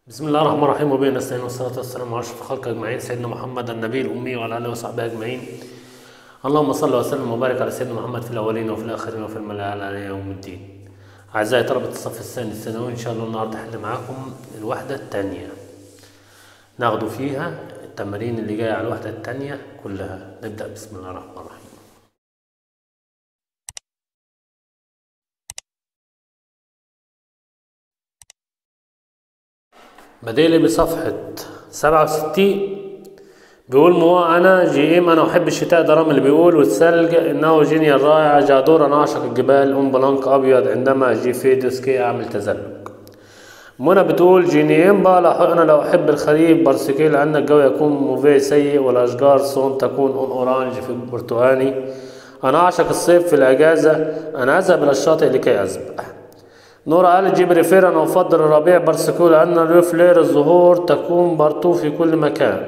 بسم الله الرحمن الرحيم وبه نستعين والصلاة والسلام على أشرف الخلق أجمعين سيدنا محمد النبي الأمي وعلى آله وصحبه أجمعين. اللهم صل وسلم وبارك على سيدنا محمد في الأولين وفي الآخرين وفي الملأ على يوم الدين. أعزائي طلبة الصف الثاني الثانوي، إن شاء الله النهارده هحل معاكم الوحدة الثانية، ناخدوا فيها التمارين اللي جاية على الوحدة الثانية كلها. نبدأ بسم الله الرحمن الرحيم. بديلي بصفحة 67 بيقول أنا جيم أنا أحب الشتاء. درام اللي بيقول والثلج إنه جيني الرائع. جادور أنا أعشق الجبال. بلانك أبيض عندما أجي في دوسكي أعمل تزلج. منى بتقول جيني إمبا أنا لو أحب الخريف برسكي لأن الجو يكون موفي سيء والأشجار صون تكون أورانج في برتقاني. أنا أعشق الصيف في الأجازة. أنا أذهب إلى الشاطئ لكي أسبح. نورا قالت جبري فير أنا أفضل الربيع برسكو لأن الفلير الزهور تكون برتو في كل مكان.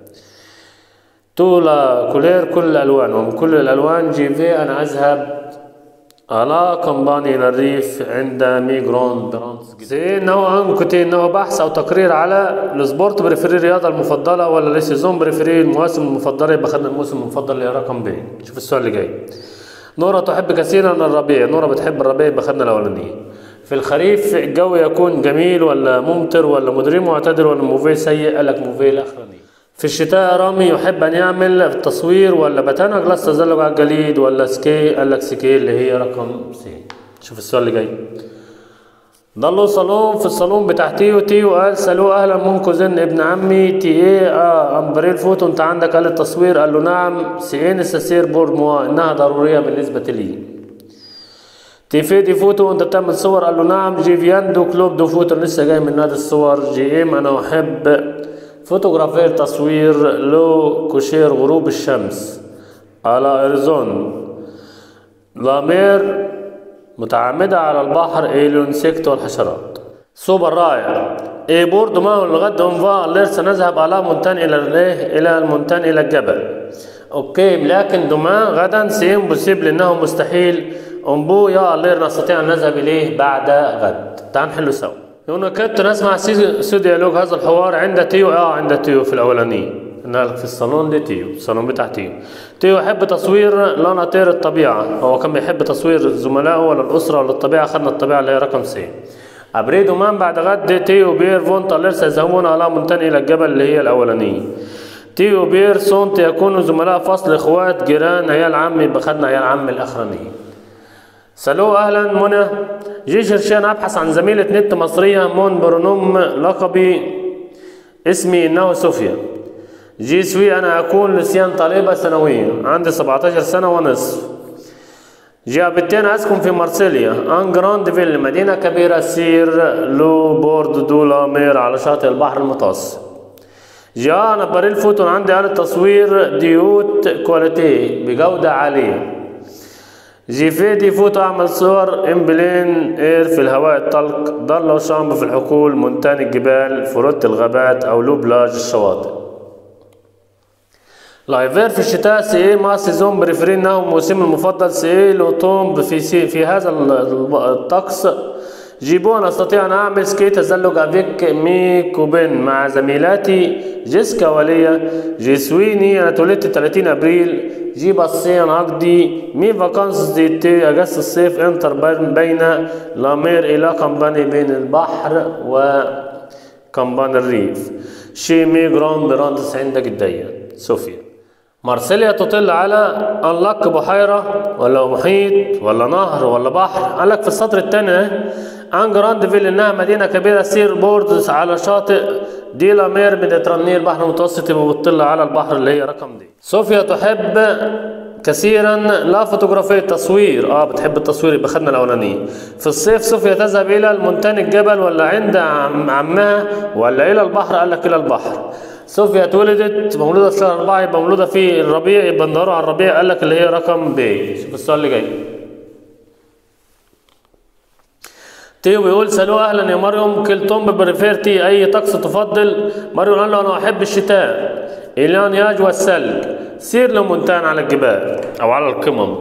تولا كولير كل الألوان ومن كل الألوان. جي في أنا أذهب على كمباني إلى الريف عند ميغرون برانس. سي إنه أنكتي إنه بحث أو تقرير على السبورت بريفري الرياضة المفضلة ولا السيزون بريفري المواسم المفضلة. يبقى خدنا الموسم المفضل اللي هي رقم ب. شوف السؤال اللي جاي. نورا تحب كثيرا الربيع. نورا بتحب الربيع. يبقى خدنا الأولانية. في الخريف الجو يكون جميل ولا ممطر ولا مدري معتدل ولا موفي سيء. قالك موفي الأخراني. في الشتاء رامي يحب أن يعمل تصوير ولا بتانا جلاس تزلج على الجليد ولا سكي. قالك سكي اللي هي رقم سي. شوف السؤال اللي جاي. ضلوا صالون في الصالون بتاع تيو قال سالوه أهلا منكوزن ابن عمي تي ايه أمبريل فوتو أنت عندك. قال التصوير. قال له نعم. سي نسير بور موا إنها ضرورية بالنسبة لي. تيفي دي فوتو انت بتعمل صور. قال له نعم. جي فياندو كلوب دو فوتو لسه جاي من نادي الصور. جي ام انا احب فوتوغرافير تصوير. لو كوشير غروب الشمس على اريزون. لامير متعمدة على البحر. الانسكت والحشرات. سوبر رائع. اي بورد معه الغد انفا اللير سنذهب على مونتان الى المونتان الى الجبل. اوكي لكن دوما غدا سيم بوسيبل انه مستحيل. أمبو يا اللير نستطيع أن نذهب إليه بعد غد. تعال نحله سوا. هنا كنت نسمع سو ديالوج هذا الحوار عند تيو. عند تيو في الأولانية. في الصالون دي تيو. الصالون بتاع تيو. تيو يحب تصوير لاناتير الطبيعة. هو كان بيحب تصوير زملائه ولا الأسرة ولا الطبيعة. خدنا الطبيعة اللي هي رقم سي. أبريدو مان بعد غد تيو بير فونت اللير سيذهبون على منتهى إلى الجبل اللي هي الأولانية. تيو بير سونت يكونوا زملاء فصل إخوات جيران عيال عمي. بخدنا عيال عمي الأخرانية. سالو أهلا منى. جي شرشان أبحث عن زميلة نت مصرية. مون برونوم لقبي اسمي إنه صوفيا. جي سوي أنا أكون لسيان طالبة ثانوية عندي 17 سنة ونصف. جي أبتين أسكن في مارسيليا أن جراند فيل مدينة كبيرة. سير لو بورد دولا مير على شاطئ البحر المتوسط. جي أنا بريل فوتون عندي آلة تصوير ديوت كواليتي بجودة عالية. جي في دي فوتو أعمل صور إمبلين إير في الهواء الطلق. ضل وشامب في الحقول. مونتان الجبال. فروت الغابات أو لو بلاج الشواطئ. لايفير في الشتاء. سي ما سيزون بريفرين إنه موسم المفضل. سي لوتوم في هذا الطقس. جيبو أنا أستطيع أن أعمل سكي تزلج أفيك مي كوبين مع زميلاتي جيسكا وليا. جي سويني أنا اتولدت 30 أبريل. جي بصي أنا أقضي مي فاكانس دي تي أجازة الصيف انتر بين لامير إلى كمباني بين البحر وكمبان الريف. شي مي جرام براندس عندك الدية صوفيا. مارسيليا تطل على أنلك بحيرة ولا محيط ولا نهر ولا بحر. قالك في السطر الثاني أن جراندفيل إنها مدينة كبيرة. سير بوردز على شاطئ دي لامير ميديتراني البحر المتوسط. يبقى بتطل على البحر اللي هي رقم دي. صوفيا تحب كثيرا لا فوتوغرافية تصوير. بتحب التصوير. يبقى خدنا الأولانية. في الصيف صوفيا تذهب إلى المونتان الجبل ولا عند عمها ولا إلى البحر. قالك إلى البحر. صوفيا اتولدت مولودة في شهر 4 يبقى مولودة في الربيع. يبقى ندوروا على الربيع. قالك اللي هي رقم ب. شوف السؤال اللي جاي. تيو بيقول سالو أهلا يا مريم كلتم بريفيرتي أي طقس تفضل. مريم قال له أنا أحب الشتاء. إلان ياج والثلج. سير لمونتان على الجبال أو على القمم.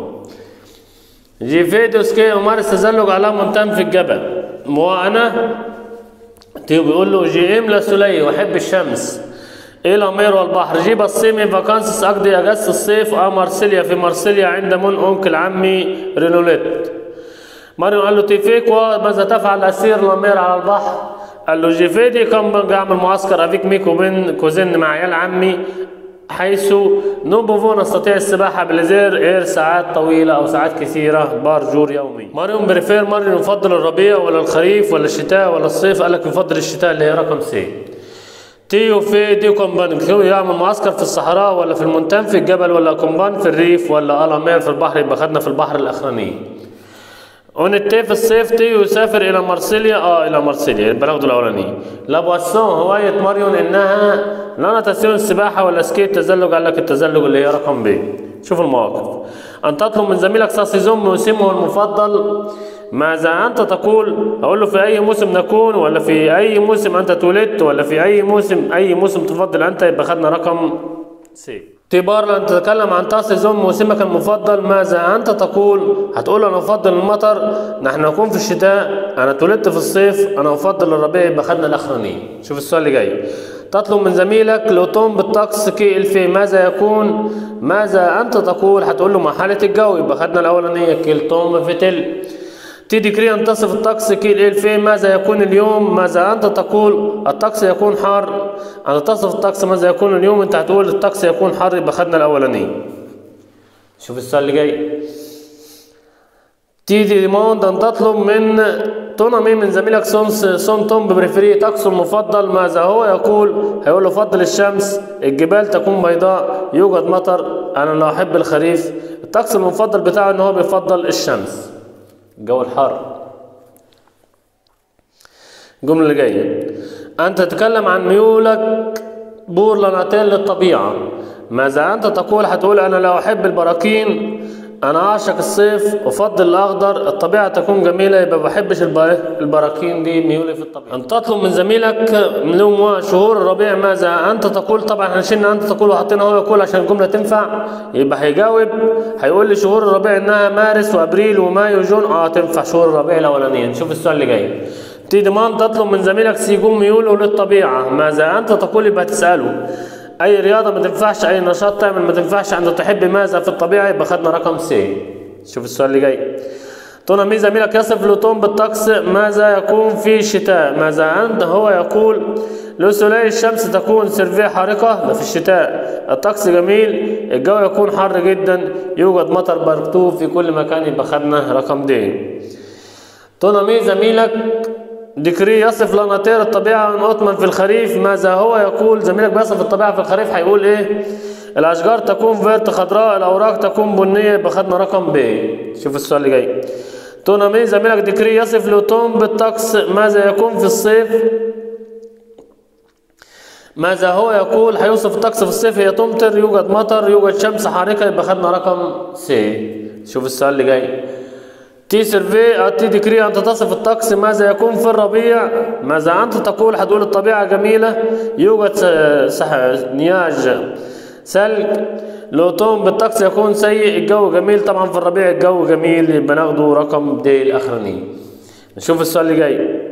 جي فيديو سكي أمارس تزلج على مونتان في الجبل. وأنا تيو بيقول له جي ام لسولي وأحب الشمس إلى مير والبحر. جي بصيمي فاكانسس أقضي أجازة الصيف مارسيليا في مارسيليا عند أنكل عمي رينوليت. ماريو قال له تيفيكوا ماذا تفعل أسير لامير على البحر؟ قال له جيفيدي كان بعمل معسكر أفيك ميكو بين كوزين مع عيال عمي حيث نوبوفو نستطيع السباحة بالزير إير ساعات طويلة أو ساعات كثيرة بارجور يومي. ماريو بريفير ماريو يفضل الربيع ولا الخريف ولا الشتاء ولا الصيف؟ قال لك يفضل الشتاء اللي هي رقم سي. تيو في ديو كومبان يعمل معسكر في الصحراء ولا في المونتان في الجبل ولا كومبان في الريف ولا ألامير في البحر؟ يبقى خدنا في البحر الأخراني. ونتي في الصيف تيو يسافر إلى مارسيليا إلى مارسيليا يبقى ناخده الأولاني. لابواسون هواية ماريون إنها لا نتسيون السباحة ولا سكيت تزلج. قال لك التزلج اللي هي رقم ب. شوف المواقف. أن تطلب من زميلك ساسيزون موسمه المفضل ماذا أنت تقول؟ أقول له في أي موسم نكون ولا في أي موسم أنت اتولدت ولا في أي موسم تفضل أنت؟ يبقى خدنا رقم سي. تيبار لن تتكلم عن سيزون موسمك المفضل ماذا أنت تقول؟ هتقول أنا أفضل المطر، نحن نكون في الشتاء، أنا اتولدت في الصيف، أنا أفضل الربيع. يبقى خدنا الأخراني. شوف السؤال اللي جاي. تطلب من زميلك لوتون بالطقس كي الفي ماذا يكون؟ ماذا أنت تقول؟ هتقول له مع حالة الجو. يبقى خدنا الأولانية كيلتون فتل. تيدي كري أن تصف الطقس كي الفي ماذا يكون اليوم؟ ماذا أنت تقول؟ الطقس يكون حار. أنت تصف الطقس ماذا يكون اليوم، أنت هتقول الطقس يكون حار. يبقى خدنا الأولاني. شوف السؤال اللي جاي. تيدي موند أن تطلب من تونامي من زميلك سون توم بريفري طقسه المفضل ماذا هو؟ يقول هيقول له فضل الشمس، الجبال تكون بيضاء، يوجد مطر، أنا لا أحب الخريف. الطقس المفضل بتاعه إن هو بيفضل الشمس، الجو الحار. الجملة اللي جاية. أنت تتكلم عن ميولك بورلاناتيل للطبيعة ماذا أنت تقول؟ هتقول أنا لا أحب البراكين، أنا أعشق الصيف، أفضل الأخضر، الطبيعة تكون جميلة. يبقى بحبش البراكين دي ميولي في الطبيعة. أن تطلب من زميلك من شهور الربيع ماذا أنت تقول؟ طبعا احنا شلنا أنت تقول وحطينا هو يقول عشان الجملة تنفع. يبقى هيجاوب هيقول لي شهور الربيع إنها مارس وأبريل ومايو وجون. تنفع شهور الربيع الأولانية. نشوف السؤال اللي جاي. تيجي مان تطلب من زميلك سيجون ميوله للطبيعة ماذا أنت تقول؟ يبقى تسأله أي رياضة ما تنفعش، أي نشاط تعمل ما تنفعش، أنت تحب ماذا في الطبيعة؟ يبقى خدنا رقم سي. شوف السؤال اللي جاي. تونامي زميلك يصف لوتون بالطقس ماذا يكون في الشتاء؟ ماذا أنت هو يقول لو سولي الشمس تكون سيرفي حارقة. ده في الشتاء. الطقس جميل، الجو يكون حر جدا، يوجد مطر بركتوب في كل مكان. يبقى خدنا رقم دي. تونامي زميلك ديكري يصف لاناتير الطبيعة من أطمن في الخريف ماذا هو يقول؟ زميلك بيصف الطبيعة في الخريف هيقول إيه؟ الأشجار تكون فيرت خضراء، الأوراق تكون بنية. يبقى خدنا رقم ب. شوف السؤال اللي جاي. تونامي زميلك ديكري يصف لوتون بالطقس ماذا يكون في الصيف؟ ماذا هو يقول؟ هيوصف الطقس في الصيف هي تمطر، يوجد مطر، يوجد شمس حارقة. يبقى خدنا رقم سي. شوف السؤال اللي جاي. تي سيرفي تي ديكري أنت تصف الطقس ماذا يكون في الربيع؟ ماذا أنت تقول؟ هتقول الطبيعة جميلة، يوجد نياج ثلج. لوتون بالطقس يكون سيء، الجو جميل. طبعا في الربيع الجو جميل. يبقى ناخده رقم دي الأخراني. نشوف السؤال اللي جاي.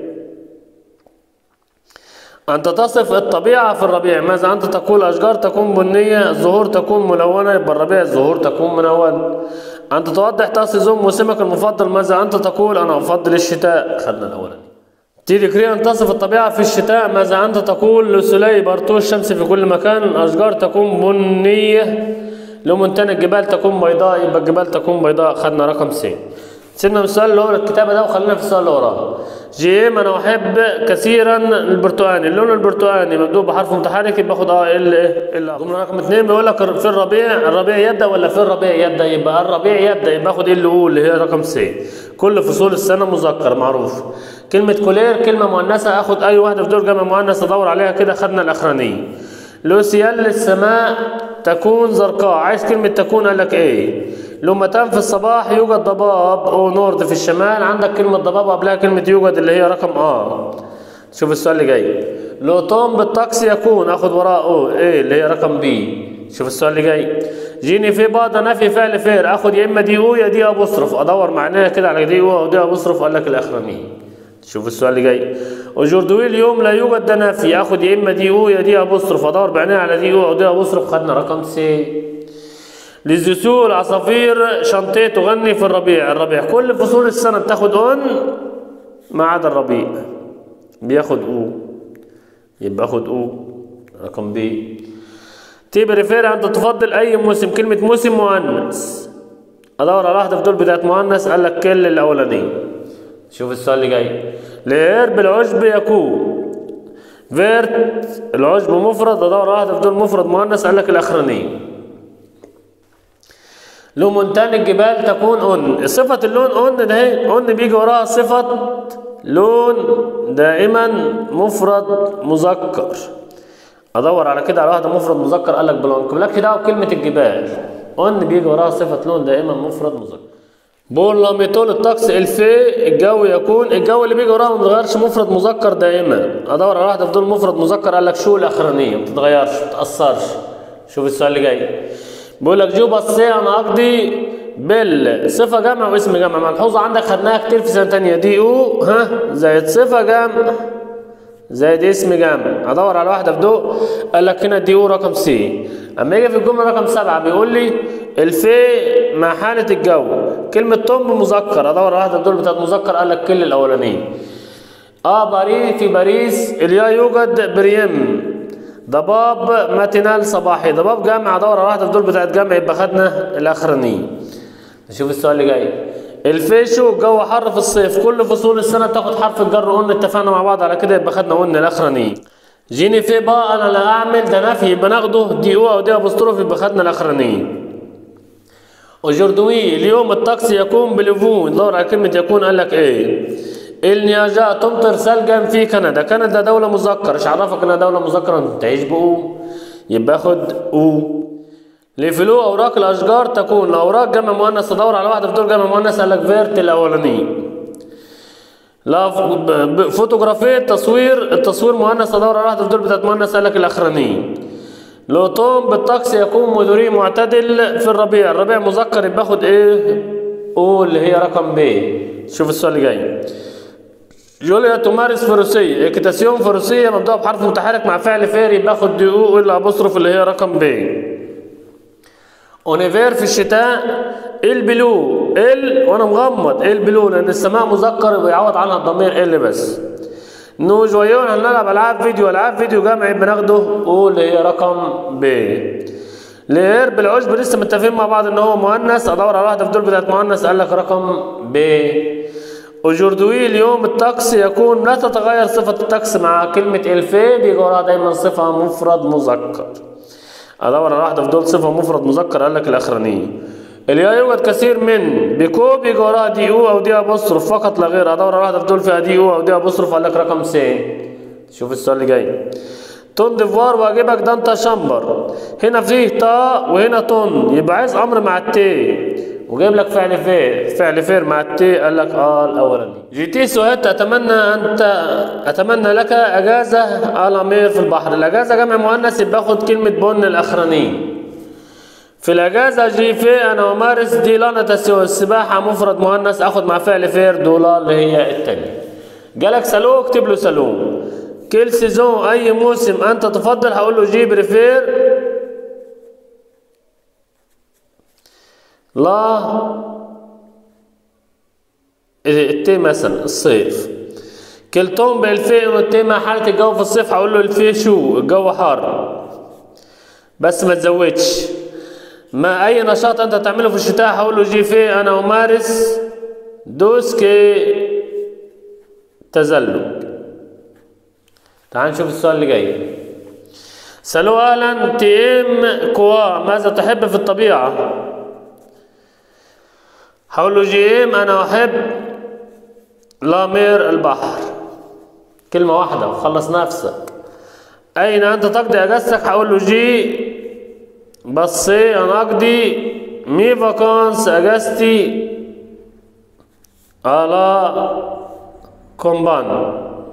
أنت تصف الطبيعة في الربيع ماذا أنت تقول؟ أشجار تكون بنية، الزهور تكون ملونة. يبقى الربيع الزهور تكون ملونة. أنت توضح سيزون موسمك المفضل ماذا أنت تقول؟ أنا أفضل الشتاء. خدنا الأولاني. تيجي كري أن تصف الطبيعة في الشتاء ماذا أنت تقول؟ لسولي برتو الشمس في كل مكان، الأشجار تكون بنية، لمنتنى الجبال تكون بيضاء. يبقى الجبال تكون بيضاء. خدنا رقم سي. سيبنا من السؤال اللي هو الكتابة ده وخلينا في السؤال اللي وراه. جيم أنا أحب كثيرا البرتقاني، اللون البرتقاني مكتوب بحرف متحرك. يبقى باخد الجملة رقم 2 بيقول لك في الربيع يبدأ ولا في الربيع يبدأ؟ يبقى الربيع يبدأ. يبقى باخد اللي هو اللي هي رقم سي. كل فصول السنة مذكر معروف. كلمة كولير كلمة مؤنثة، آخد أي واحدة في دول جمع مؤنث أدور عليها كده. خدنا الأخرانية. لوسيال السماء تكون زرقاء. عايز كلمة تكون قال لك إيه؟ لمتان في الصباح يوجد ضباب أو نورد في الشمال. عندك كلمة ضباب قبلها كلمة يوجد اللي هي رقم شوف السؤال اللي جاي. لوتون بالطقس يكون، اخد وراءه ايه اللي هي رقم بي. شوف السؤال اللي جاي. جيني في بعض نفي فعل فير، اخد يا اما دي او يا دي ابوستروف. ادور معناها كده على دي او او دي ابوستروف. قال لك الاخرانيه. شوف السؤال اللي جاي. اجوردوي اليوم لا يوجد دنافي، اخد يا اما دي او يا دي ابوستروف، ادور بعينيا على دي او دي ابوستروف، خدنا رقم سي. للزسو العصافير شنطيه تغني في الربيع، كل فصول السنه بتاخد اون ما عدا الربيع بياخد او، يبقى اخد او رقم بي. تي بريفير انت تفضل اي موسم، كلمه موسم مؤنث، ادور على واحده في دول بتاعت مؤنث، قال لك كل الاولانيه. شوف السؤال اللي جاي. لير بالعشب يكون فيرت العشب مفرد، ادور على واحده في دول مفرد مؤنث، قال لك الاخرانيه. لو مونتان الجبال تكون اون، صفه اللون اون ده اهي، اون بيجي وراها صفه لون دائما مفرد مذكر، ادور على كده على واحده مفرد مذكر، قال لك بلونك، مالكش دعوه بكلمه الجبال، اون بيجي وراها صفه لون دائما مفرد مذكر. بقول لما يطول الطقس الفي الجو يكون، الجو اللي بيجي وراها ما بيتغيرش مفرد مذكر دائما، ادور على واحده في دول مفرد مذكر، قال لك شو الاخرانيه ما بتتغيرش ما بتاثرش. شوف السؤال اللي جاي. بيقول لك جو بصي انا اقضي صفه جمع واسم جمع، ملحوظه عندك خدناها كتير في سنه ثانيه، دي او زائد صفه جمع زائد اسم جمع، ادور على واحده في دول، قال لك هنا دي او رقم سي. اما يجي في الجمله رقم 7 بيقول لي الفي مع حاله الجو، كلمه طن مذكر، ادور على واحده في دول بتاعت مذكر، قال لك كل الاولانيه. في باريس اليا يوجد بريم، ضباب ماتينال صباحي، ضباب جمع، ادور على واحده في دول بتاعت جمع، يبقى خدنا الاخرانيه. نشوف السؤال اللي جاي. الفيشو الجو حر في الصيف، كل فصول السنه تاخد حرف الجر، قلنا اتفقنا مع بعض على كده، يبقى خدنا قلنا الاخرانيه. جيني في بقى انا لا اعمل ده نفي، يبقى ناخده دي او دي ابوستروف، يبقى خدنا الاخرانيه. اجوردوي اليوم الطقس يكون بليفون، دور على كلمه يكون، قال لك ايه؟ النياجا تمطر ثلجا في كندا، كندا دوله مذكر، ايش عرفك انها دوله مذكره؟ تعيش باو، يبقى خد او. لفلو اوراق الاشجار تكون، الاوراق جمع مؤنث، ادور على واحده في دول جمع مؤنث، قال لك فيرت الاولانيه. لا فوتوغرافيه التصوير مؤنث، ادور على واحده في دول بتاعت مؤنث، قال لك الاخرانيه. لو طوم بالطقس يكون مديري معتدل في الربيع مذكر، يبقى اخد ايه؟ او اللي هي رقم ب. شوف السؤال اللي جاي. جوليا تمارس فروسيه، اكتاسيون فروسيه مبدوءه بحرف متحرك مع فعل فعل، يبقى اخد دي او الا ابوستروف اللي هي رقم ب. اونيفير في الشتاء البلو، وانا مغمض البلو لان السماء مذكر ويعوض عنها الضمير بس. نو جويون هنلعب العاب فيديو جمع، يبقى ناخده او اللي هي رقم ب. لير بالعشب لسه متفقين مع بعض ان هو مؤنث، ادور على واحده في دول بتاعت مؤنث، قال لك رقم ب. اجوردوي اليوم الطقس يكون، لا تتغير صفه الطقس مع كلمه الفي، بيجي وراها دايما صفه مفرد مذكر، ادور على واحده في دول صفه مفرد مذكر، قال لك الاخرانيه. اليا يوجد كثير من بيكو، بيجي وراها دي او او دي ابوستروف فقط لا غير، ادور على واحده في دول فيها دي او او دي ابوستروف، قال لك رقم سي. شوف السؤال اللي جاي. تون ديفوار واجبك دانتا شامبر، هنا فيه تا وهنا تون، يبقى عايز امر مع التي، وجايب لك فعل فير مع التي، قال لك الاولاني. جيتي سؤال اتمنى لك اجازه على مير في البحر، الاجازه جمع مؤنث، يبقى اخد كلمه بن الاخرانيه. في الاجازه جي في انا امارس دي لا نتاسيون، السباحه مفرد مؤنث، اخد مع فعل فير دولا اللي هي الثانيه. جالك سالو، اكتب له سالو. كل سيزون اي موسم انت تفضل، هقول له جي بريفير لا التي مثلا الصيف. كلتهم بالفي والتي مع حالة الجو في الصيف، هقول له الفي شو الجو حار بس ما تزودش. ما اي نشاط انت تعمله في الشتاء، هقول له جي في انا امارس دوسكي تزلج. تعال نشوف السؤال اللي جاي. سألوه اهلا تيم كوا، ماذا تحب في الطبيعة؟ هقول له جيم انا احب لامير البحر، كلمة واحدة وخلص نفسك. اين انت تقضي اجازتك؟ هقول له جي بصي انا اقضي مي فاكانس اجازتي على كومبان.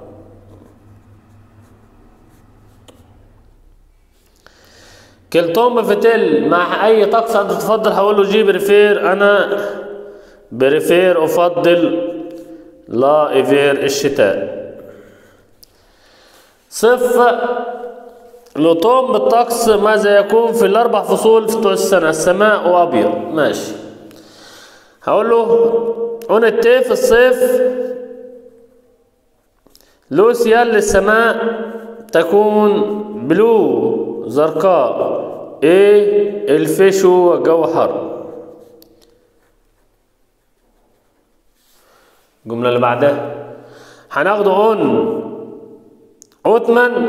كلتهم بفتل مع اي طقس انت تفضل، هقول له جي بريفير انا بريفير افضل لا إيفير الشتاء. صف لطوم بالطقس ماذا يكون في الأربع فصول بتوع السنة. السماء وأبيض. ماشي. هقول له اون التي في الصيف لوسيال للسماء تكون بلو زرقاء. ايه الفيشو والجو حر. الجملة اللي بعدها هناخده اون اوتمن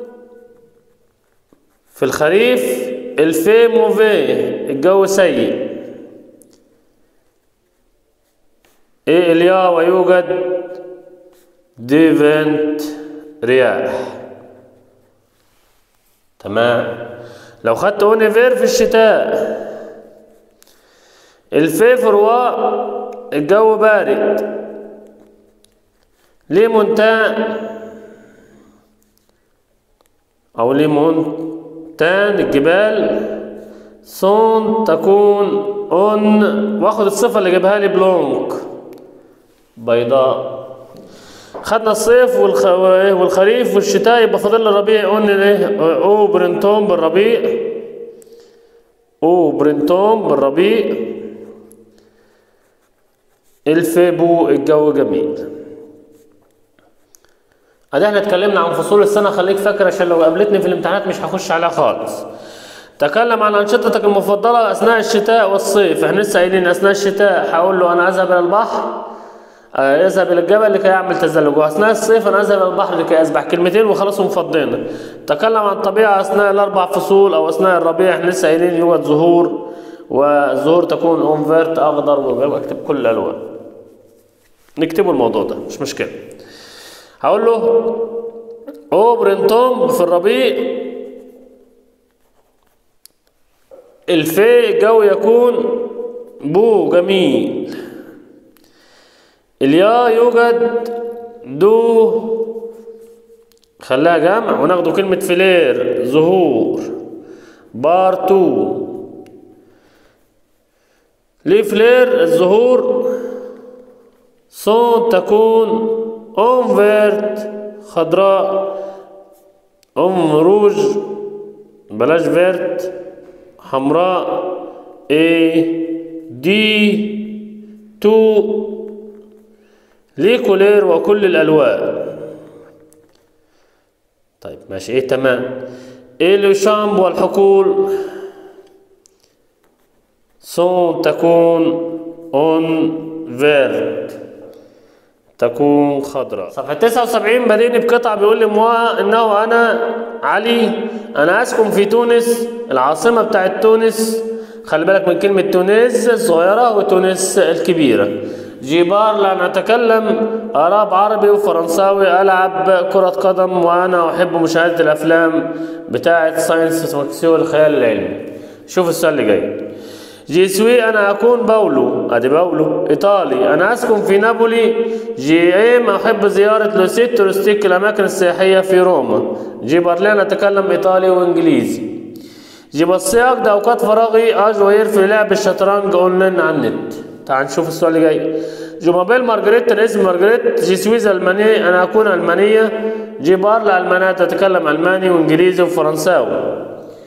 في الخريف الفي موفي الجو سيء. ايه اليا ويوجد ديفنت رياح. تمام. لو خدت اونيفير في الشتاء الفي فرواء الجو بارد. ليمونتان او ليمونتان الجبال صون تكون اون واخد الصفة اللي جابها لي بلونك بيضاء. خدنا الصيف والخريف والشتاء يبقى فاضل الربيع. قلنا ايه او برنتوم بالربيع. او برنتوم بالربيع. الفيبو الجو جميل. ادي احنا اتكلمنا عن فصول السنة. خليك فاكر عشان لو قابلتني في الامتحانات مش هخش عليها خالص. تكلم عن أنشطتك المفضلة أثناء الشتاء والصيف. احنا لسه قايلين أثناء الشتاء هقول له أنا أذهب إلى البحر يذهب إلى الجبل لكي يعمل تزلج. وأثناء الصيف أنا أذهب إلى البحر لكي أسبح. كلمتين وخلاص ومفضينا. تكلم عن الطبيعة أثناء الأربع فصول أو أثناء الربيع. احنا لسه قايلين يوجد زهور والزهور تكون أونفيرت أخضر وجو. أكتب كل الألوان. نكتبوا الموضوع ده مش مشكلة. هقول له أو برنتوم في الربيع الفي الجو يكون بو جميل. اليا يوجد دو خلاها جمع وناخده كلمة فلير زهور. بارتو ليه فلير الزهور صون تكون اونفيرت خضراء. روج بلاش فيرت حمراء. ايه دي تو ليه كولير وكل الالوان. طيب ماشي. ايه تمام. ايه لوشامب والحقول صون تكون اون فيرت تكون خضراء. صفحة 79 بديني بقطع بيقول لي انه انا علي انا اسكن في تونس العاصمة بتاعت تونس. خلي بالك من كلمة تونس الصغيرة وتونس الكبيرة. جيبار لأن أتكلم أراب عربي وفرنساوي. ألعب كرة قدم وأنا أحب مشاهدة الأفلام بتاعت ساينس فيكسيون الخيال العلمي. شوف السؤال اللي جاي. جيسوي أنا أكون باولو. أدي باولو إيطالي. أنا أسكن في نابولي. جي إيم أحب زيارة لوسيت تورستيك الأماكن السياحية في روما. جي برلين أتكلم إيطالي وإنجليزي. جي بصياك ده أوقات فراغي أجوير في لعب الشطرنج أونلاين على النت. تعال نشوف السؤال اللي جاي. جومابيل مارجريت الاسم مارجريت. جي سويز ألمانية أنا أكون ألمانية. جي بارل ألمانية تتكلم ألماني وإنجليزي وفرنساوي.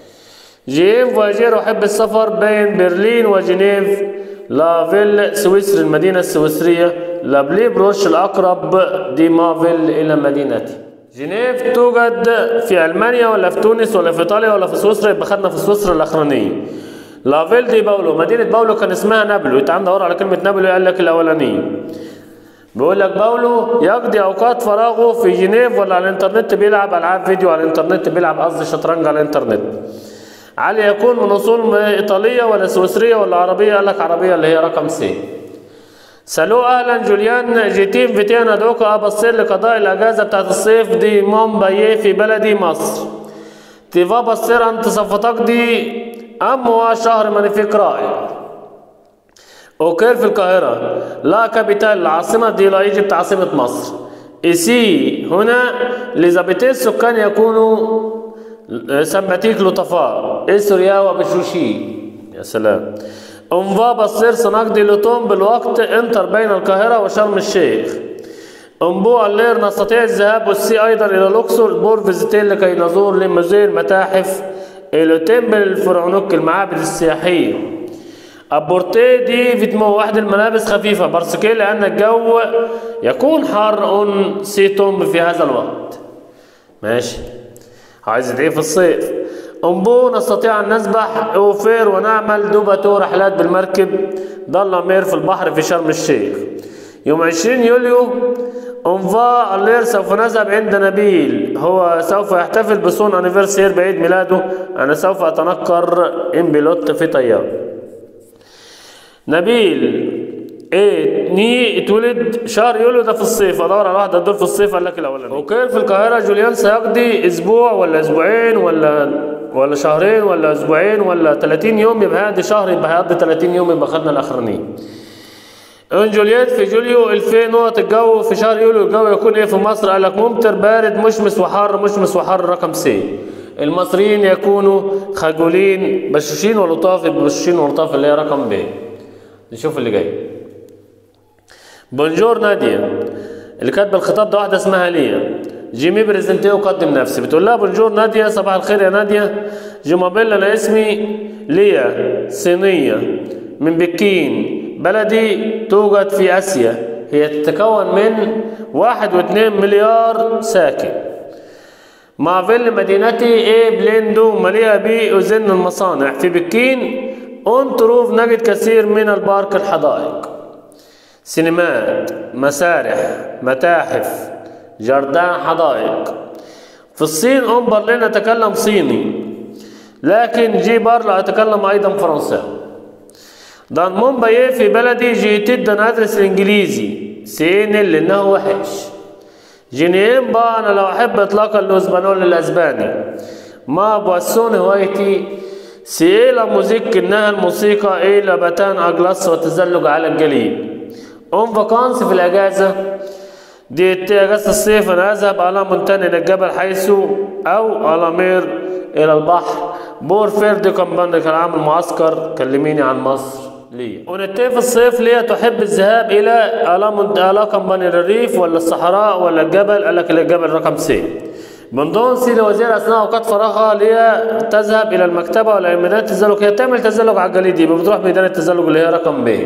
جيم فواجير أحب السفر بين برلين وجنيف. لافيل سويسري المدينة السويسرية. لابلي بروش الأقرب دي مافيل إلى مدينتي. جنيف توجد في ألمانيا ولا في تونس ولا في إيطاليا ولا في سويسرا؟ يبقى خدنا في سويسرا الأخرانية. لافيل دي باولو مدينة باولو كان اسمها نابلو. تعال ندور على كلمة نابلو. قال لك الأولانية. بيقول لك باولو يقضي أوقات فراغه في جنيف ولا على الإنترنت بيلعب ألعاب فيديو على الإنترنت. بيلعب قصدي شطرنج على الإنترنت. علي يكون من أصول إيطالية ولا سويسرية ولا عربية؟ قال لك عربية اللي هي رقم سي. سالو أهلا جوليان جيتين فيتين أدعوك أبصر لقضاء الأجازة بتاعت الصيف دي مومبايي في بلدي مصر. تيفا بصير أنت صفتك دي أم هو شهر مانيفيك رائع. أوكير في القاهرة. لا كابيتال العاصمة دي لا إيجيبت عاصمة مصر. إيسي هنا ليزابيتي السكان يكونوا سمباتيك لطفاء. إسريا وبشوشي. يا سلام. أنفا بصير سنقضي لطوم بالوقت انتر بين القاهرة وشرم الشيخ. أنبوء اللير نستطيع الذهاب والسي أيضا إلى الأقصر بور فيزيتيل لكي نزور لمزير متاحف إلى تمبل الفرعونوك المعابد السياحية. أبورتي دي فيتمو واحد الملابس خفيفة بارسكي لأن الجو يكون حار أون سيتوم في هذا الوقت. ماشي. عايز ايه في الصيف؟ أنبو نستطيع أن نسبح أوفير ونعمل دوباتو رحلات بالمركب ضل مير في البحر في شرم الشيخ. يوم 20 يوليو أنفا اللير سوف نذهب عند نبيل، هو سوف يحتفل بصون أنيفرسير بعيد ميلاده. أنا سوف أتنكر إن بيلوت في طيارة. نبيل ني اتولد شهر يوليو ده في الصيف، ادور على واحده تدور في الصيف قال لك الاولاني. اوكي في القاهره جوليان سيقضي اسبوع ولا اسبوعين ولا شهرين ولا اسبوعين ولا 30 يوم، يبقى هادي شهر يبقى هيقضي 30 يوم، يبقى خدنا الاخرانيين. ان جولييت في جوليو 2000 نقط الجو في شهر يوليو الجو يكون ايه في مصر؟ قال لك ممطر بارد مشمس وحار مشمس وحار رقم سي. المصريين يكونوا خجولين بشوشين ولطاف، بشوشين ولطاف اللي هي رقم ب. نشوف اللي جاي. بونجور نادية اللي كاتبه الخطاب ده واحده اسمها ليا. جيمي بريزنتي وقدم نفسي، بتقول لها بونجور نادية صباح الخير يا نادية. جمابيل انا اسمي ليا صينية من بكين، بلدي توجد في اسيا، هي تتكون من 1.2 مليار ساكن. مارفيل مدينتي ايه بليندو مليئة بأذن المصانع. في بكين انتروف نجد كثير من البارك الحدائق، سينمات، مسارح، متاحف، جردان، حدائق. في الصين برلين أتكلم صيني، لكن جي بارلا أتكلم أيضا فرنساوي. دان مومباي في بلدي جيدا أدرس الإنجليزي سين لأنه وحش. جينيمبا أنا لو أحب إطلاق الأسبانول الأسباني. ما بوسون هوايتي سيلا موزيك إنها الموسيقى إلى باتان أجلاس والتزلج على الجليد. فاكانس في الأجازة دي أجازة الصيف أنا أذهب على مونتان إلى الجبل حيث أو على مير إلى البحر. بور فيردي كمبان كان عامل معسكر كلميني عن مصر ليه. ونتي في الصيف ليه تحب الذهاب إلى كمبان الريف ولا الصحراء ولا الجبل؟ قال لك إلى الجبل رقم سي. بندون سي لوزير أثناء أوقات فراغها ليه تذهب إلى المكتبة ولا ميدان التزلج، هي تعمل تزلج على الجليد يبقى بتروح ميدان التزلج اللي هي رقم ب.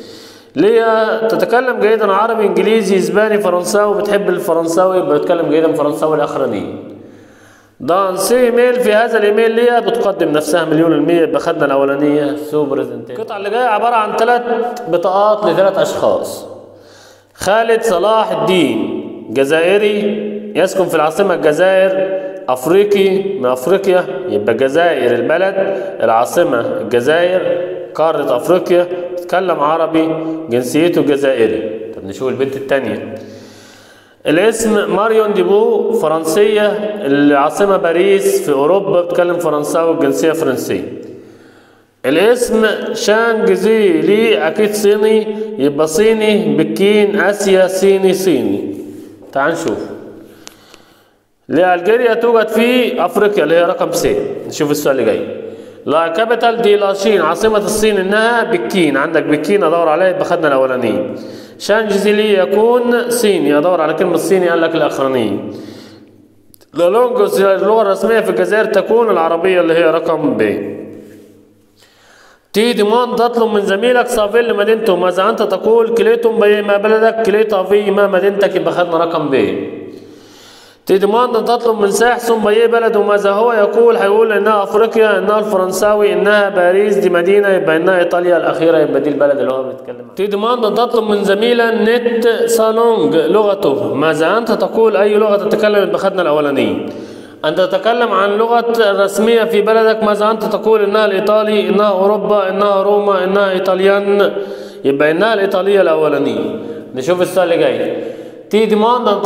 ليا تتكلم جيدا عربي انجليزي اسباني فرنساوي، بتحب الفرنساوي يبقى بتتكلم جيدا فرنساوي الاخراني. دان سي ايميل في هذا الايميل ليا بتقدم نفسها 100%، يبقى خدنا الاولانيه سو بريزنتيشن. القطعه اللي جايه عباره عن 3 بطاقات ل3 اشخاص. خالد صلاح الدين جزائري يسكن في العاصمه الجزائر، افريقي من افريقيا يبقى الجزائر البلد، العاصمه الجزائر، قاره افريقيا، بيتكلم عربي، جنسيته جزائري. طب نشوف البنت التانية. الاسم ماريون ديبو فرنسية، العاصمة باريس في أوروبا، بتتكلم فرنساوي، الجنسية فرنسية. الاسم شانج زي لي أكيد صيني يبقى صيني، بكين آسيا، صيني. تعال نشوف. لألجيريا توجد في أفريقيا اللي هي رقم سي. نشوف السؤال اللي جاي. لا كابيتال دي لاشين عاصمة الصين إنها بكين، عندك بكين أدور عليها يبقى خدنا الأولانية. شانجزيلي يكون صيني، أدور على كلمة صيني قال لك الأخرانية. لالونجوس اللغة الرسمية في الجزائر تكون العربية اللي هي رقم ب. تي ديمان تطلب من زميلك صافيل لمدينته، ماذا أنت تقول؟ كليتم ما بلدك، كليتا في ما مدينتك، يبقى خدنا رقم ب. تيدمان تطلب من ساح ثم ايه بلده، ماذا هو يقول؟ هيقول انها افريقيا، انها الفرنساوي، انها باريس دي مدينه، يبقى انها ايطاليا الاخيره، يبقى دي البلد اللي هو بيتكلم عنه. تيدمان تطلب من زميلا نت سالونج لغته، ماذا انت تقول؟ اي لغه تتكلم؟ يبقى خدنا الاولانيه. انت تتكلم عن لغه رسميه في بلدك، ماذا انت تقول؟ انها الايطالي، انها اوروبا، انها روما، انها ايطاليان، يبقى انها الايطاليه الاولانيه. نشوف السؤال اللي جاي. تي ديماند أن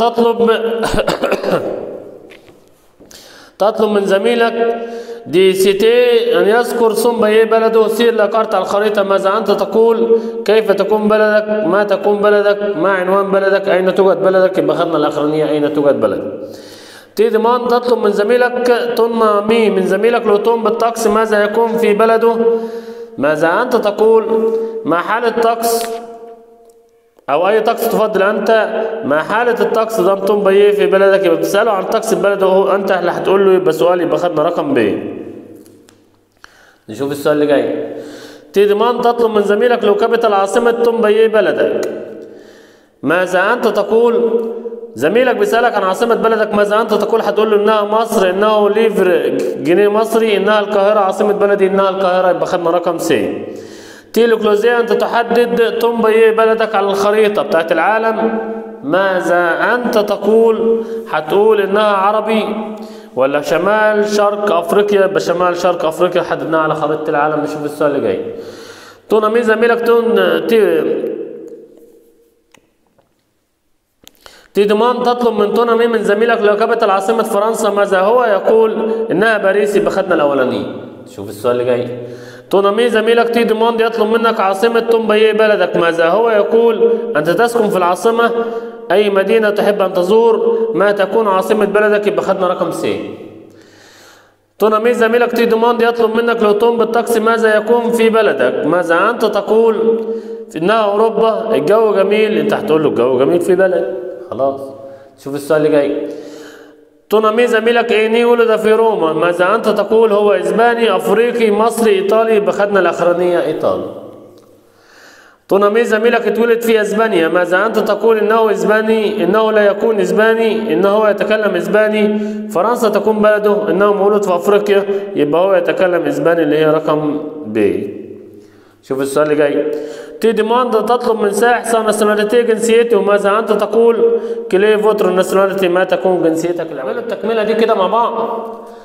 تطلب من زميلك دي سيتي أن يذكر ثم ايه بلده، سير لكارت على الخريطة، ماذا أنت تقول؟ كيف تكون بلدك؟ ما تكون بلدك؟ ما عنوان بلدك؟ أين توجد بلدك؟ يبقى خدنا الأخرانية أين توجد بلدك. تي ديماند تطلب من زميلك تنمي من زميلك لو تقوم بالطقس، ماذا يكون في بلده؟ ماذا أنت تقول؟ ما حال الطقس؟ او اي طقس تفضل انت ما حالة الطقس ده مطون بيه في بلدك، يبقى بتسأله عن طقس البلد انت اللي هتقول له، يبقى سؤال، يبقى خدنا رقم ب. نشوف السؤال اللي جاي. تضمن تطلب من زميلك لو كابيتال عاصمة طنبيه بلدك، ماذا أنت تقول؟ زميلك بيسألك عن عاصمة بلدك، ماذا أنت تقول؟ هتقول له إنها مصر، إنه ليفر جنيه مصري، إنها القاهرة عاصمة بلدي، إنها القاهرة، يبقى خدنا رقم سي. تيلو كلوزيه أنت تحدد طنبيه بلدك على الخريطة بتاعت العالم، ماذا أنت تقول؟ هتقول إنها عربي ولا شمال شرق أفريقيا، يبقى شمال شرق أفريقيا حددناها على خريطة العالم. نشوف السؤال اللي جاي. تونامي زميلك تضمن تطلب من تونامي من زميلك لو كابيتال عاصمة فرنسا، ماذا هو؟ يقول إنها باريس، يبقى خدنا الأولاني. شوف السؤال اللي جاي. تونامي زميلك تضمن يطلب منك عاصمة طنبيه بلدك، ماذا هو؟ يقول أنت تسكن في العاصمة، أي مدينة تحب أن تزور، ما تكون عاصمة بلدك، يبقى خدنا رقم سي. تونامي زميلك تضمن يطلب منك لو طن بالطقس، ماذا يكون في بلدك، ماذا أنت تقول؟ إنها أوروبا، الجو جميل، أنت هتقول له الجو جميل في بلد، خلاص. شوف السؤال اللي جاي. تونامي زميلك إيني ولد في روما، ماذا أنت تقول؟ هو إسباني، أفريقي، مصري، إيطالي، يبقى خدنا الأخرانية إيطالي. تونامي زميلك اتولد في اسبانيا، ماذا انت تقول؟ انه اسباني، انه لا يكون اسباني، انه هو يتكلم اسباني، فرنسا تكون بلده، انه مولود في افريقيا، يبقى هو يتكلم اسباني، اللي هي رقم ب. شوف السؤال اللي جاي. تي ديماند تطلب من سائح سا ناسيوناليتي جنسيته، وماذا انت تقول؟ كلي فوتر ناسيوناليتي، ما تكون جنسيتك. اعملوا التكمله دي كده مع بعض.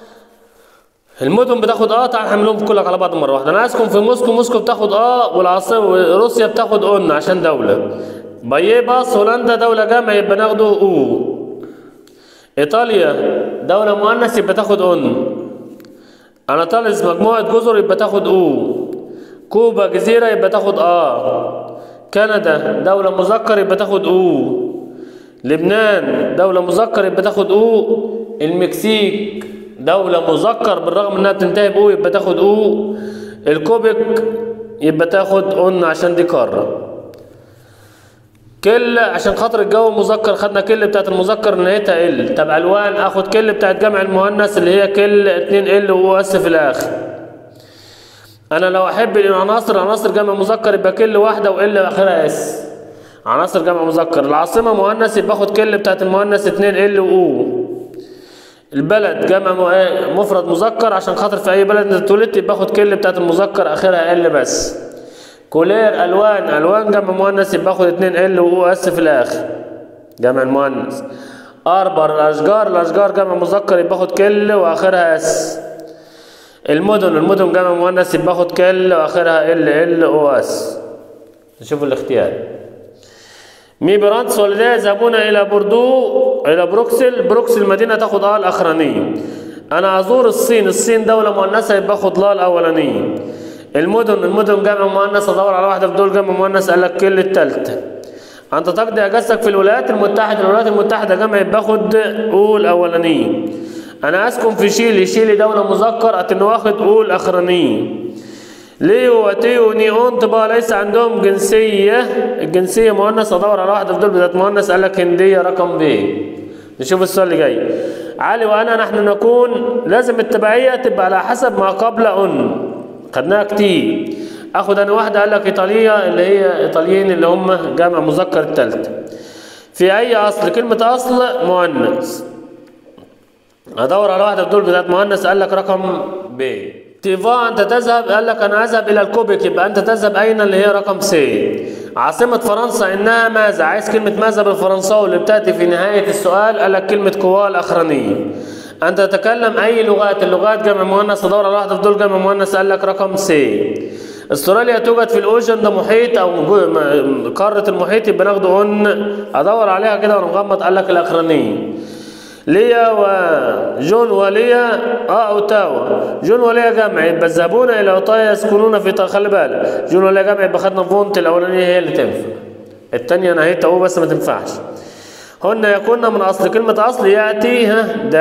المدن بتاخد تعال نعملهم كلك على بعض مره واحده. انا اسكن في موسكو، موسكو بتاخد والعاصمه روسيا بتاخد عشان دوله. بايباس هولندا دوله جمع، يبقى ناخده او. ايطاليا دوله مؤنث، يبقى تاخد اناطاليس مجموعه جزر، يبقى تاخد او. كوبا جزيره، يبقى تاخد كندا دوله مذكر، يبقى تاخد او. لبنان دوله مذكر، يبقى تاخد او. المكسيك دولة مذكر بالرغم انها بتنتهي بأو، يبقى تاخد او. الكوبك يبقى تاخد عشان دي قارة. كل عشان خاطر الجو مذكر خدنا كل بتاعت المذكر نهايتها ال. طب الوان اخد كل بتاعت جمع المؤنث اللي هي كل 2 ال و اس في الاخر. انا لو احب عناصر جمع مذكر يبقى كل واحدة وال اخرها اس. عناصر جمع مذكر. العاصمة مؤنث يبقى اخد كل بتاعت المؤنث 2 ال و. البلد جمع مفرد مذكر عشان خاطر في اي بلد انت اتولدت يبقى باخد كل بتاعت المذكر اخرها ال بس. كولير الوان جمع مؤنث يبقى باخد 2 ال و اس في الاخر جمع المؤنث. اربر الاشجار جمع مذكر يبقى باخد كل واخرها اس. المدن جمع مؤنث يبقى باخد كل واخرها ال او اس. نشوف الاختيار. ميبرانتس والديه يذهبون الى بروكسل مدينه تاخد الاخرانيه. انا ازور الصين دوله مؤنثه يبقى باخد الاولانيه. المدن جمع مؤنث، ادور على واحده في دول جمع مؤنث قال لك كل الثالثه. انت تقضي اجازتك في الولايات المتحده جمع يبقى باخد الاولانيه. انا اسكن في شيلي دوله مذكر اتنو واخد الاخرانيه. ليو وتيو نيون تبقى ليس عندهم الجنسية مؤنث، ادور على واحدة في دول بذات مؤنث قال لك هندية رقم ب. نشوف السؤال اللي جاي. علي وانا نحن نكون، لازم التبعية تبقى على حسب ما قبل خدناها كتير. اخد انا واحدة قال لك ايطالية اللي هي ايطاليين اللي هم جمع مذكر الثالثة. في اي اصل؟ كلمة اصل مؤنث. ادور على واحدة في دول بذات مؤنث قال لك رقم ب. تيفا انت تذهب قال لك انا اذهب الى الكوبك، يبقى انت تذهب اين اللي هي رقم سي. عاصمة فرنسا انها ماذا؟ عايز كلمة ماذا بالفرنساوي اللي بتاتي في نهاية السؤال قال لك كلمة كوا الاخرانية. انت تتكلم اي لغات؟ اللغات جمع مؤنث، ادور على واحدة في دول جمع مؤنث قال لك رقم سي. استراليا توجد في الاوشن، ده محيط او قارة المحيط، يبقى ناخده ادور عليها كده وانا مغمض قال لك الاخرانية. ليا وجون وليا اوتاوا. جون وليا جمع يبقى يذهبون الى اوتاوا يسكنون في خلي بالك جون وليا جمع يبقى خدنا فونت الاولانيه هي اللي تنفع، الثانيه نهيتها بس ما تنفعش. هن يكون من اصل. كلمه اصل ياتي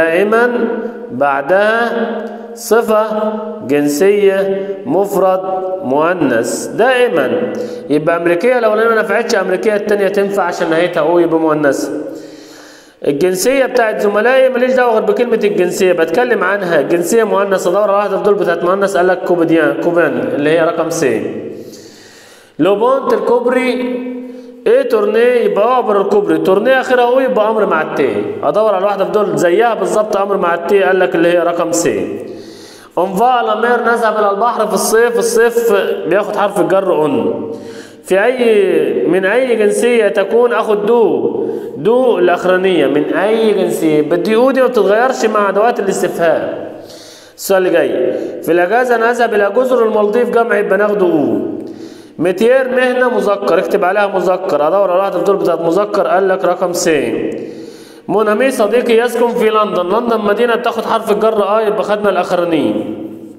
دائما بعدها صفه جنسيه مفرد مؤنث دائما. يبقى أمريكية الأولانية ما نفعتش، أمريكية التانية تنفع عشان نهايتها أو يبقى مؤنثة. الجنسية بتاعت زملائي ماليش دعوة غير بكلمة الجنسية، بتكلم عنها. الجنسية مؤنث، أدور على واحدة في دول بتاعت مؤنث، قال لك كوبان اللي هي رقم س. لو بونت الكوبري ايه تورنيه يبقى اعبر الكوبري، تورنيه اخرها او يبقى امر مع التي. ادور على واحده في دول زيها بالظبط امر مع التي، قال لك اللي هي رقم س. انفا لامير نذهب الى البحر في الصيف، الصيف بياخد حرف الجر اون. في اي من اي جنسيه تكون، اخد دو الاخرانيه من اي جنسيه. بدي او دي ما بتتغيرش مع ادوات الاستفهام. السؤال اللي جاي، في الاجازه نذهب الى جزر المالديف، جمع يبقى ناخده او. متير مهنه مذكر، اكتب عليها مذكر. ادور على واحده في دول بتاعت مذكر، قال لك رقم س. منامي صديقي يسكن في لندن، لندن مدينه بتاخد حرف الجر يبقى خدنا الاخرانيين.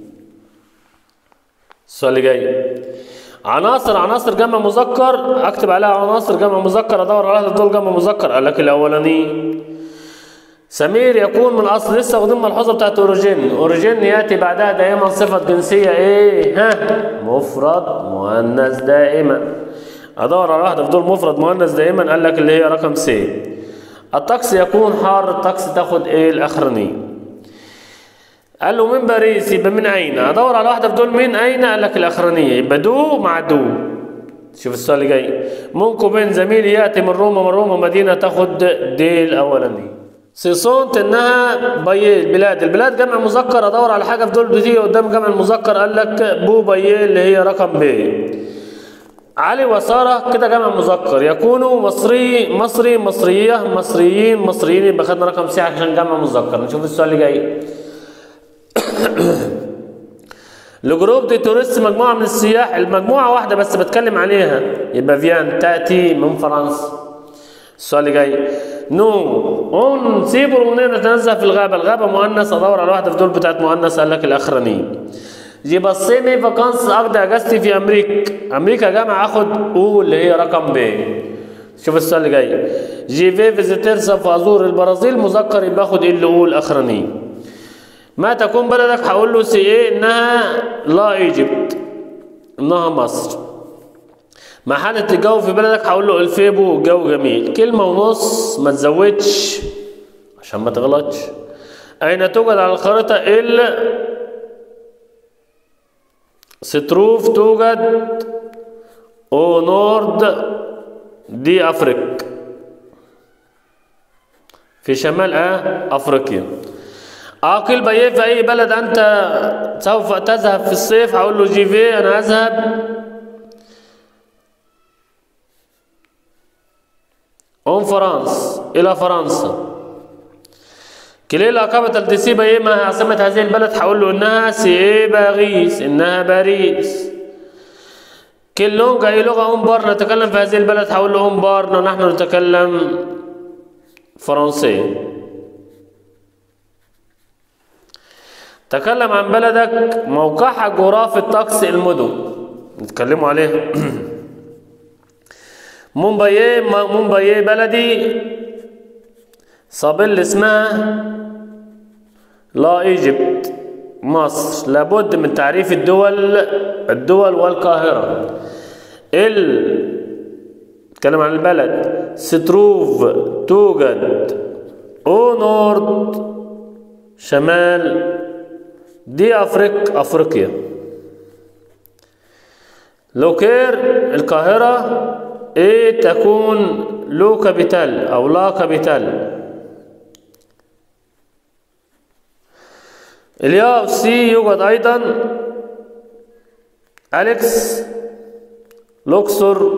السؤال اللي جاي، عناصر جمع مذكر، اكتب عليها عناصر جمع مذكر. ادور على واحده في دول جمع مذكر، قال لك الاولاني. سمير يكون من اصل، لسه واخدين الملحوظه بتاعت اوريجين ياتي بعدها دائما صفه جنسيه ايه؟ مفرد مؤنث دائما. ادور على واحده في دول مفرد مؤنث دائما، قال لك اللي هي رقم س. الطقس يكون حار، الطقس تاخد ايه الاخراني. قال له من باريس يبقى من اين. ادور على واحده في دول من اين، قال لك الاخرانيه يبقى دو مع دو. شوف السؤال اللي جاي، منكم بين زميلي ياتي من روما، مدينه تاخد دي الاولاني. سيسونت انها بايي البلاد جمع مذكر. ادور على حاجه في دول بتيجي قدام جمع المذكر، قال لك بو بايي اللي هي رقم ب. علي وساره كده جمع مذكر. يكونوا مصريين يبقى خدنا رقم س عشان جمع مذكر. نشوف السؤال اللي جاي. الجروب دي تورست مجموعه من السياح، المجموعه واحده بس بتكلم عليها يبقى فيان تاتي من فرنسا. السؤال اللي جاي، اون سيبوا الأغنية نتنزه في الغابة، الغابة مؤنث. ادور على واحدة في دول بتاعت مؤنث، قال لك الاخراني. جي بصيني فاكانس، اقضي اجازتي في امريكا جامعة، اخد او اللي هي رقم ب. شوف السؤال اللي جاي، جي في فيزيتير سوف ازور البرازيل، مذكر يبقى اخد اللي او الاخراني. ما تكون بلدك، هقول له سي ايه انها لا ايجيبت، انها مصر. ما حالة الجو في بلدك، هقول له الفيبو الجو جميل. كلمة ونص ما تزودش عشان ما تغلطش. أين توجد على الخريطة ستروف توجد او نورد دي افريقيا، في شمال افريقيا. عاقل بايه في اي بلد انت سوف تذهب في الصيف، هقول له جي في انا اذهب فرانس الى فرنسا. كليلا كابيتال دي سي بايه ما عاصمة هذه البلد، هقول له انها سي باريس، انها باريس. كل لونجا اي لغة امبار نتكلم في هذه البلد، هقول له امبار نحن نتكلم فرنسي. تكلم عن بلدك، موقعها جغرافي، الطقس، المدن نتكلموا عليه. مومباي بلدي. صابيل اسمها لا ايجيبت مصر. لابد من تعريف الدول والقاهرة. نتكلم عن البلد. ستروف توجد او نورد شمال دي افريقيا. لوكير القاهرة ايه تكون لو كابيتال او لا كابيتال. الياء سي يوجد ايضا. أليكس لوكسور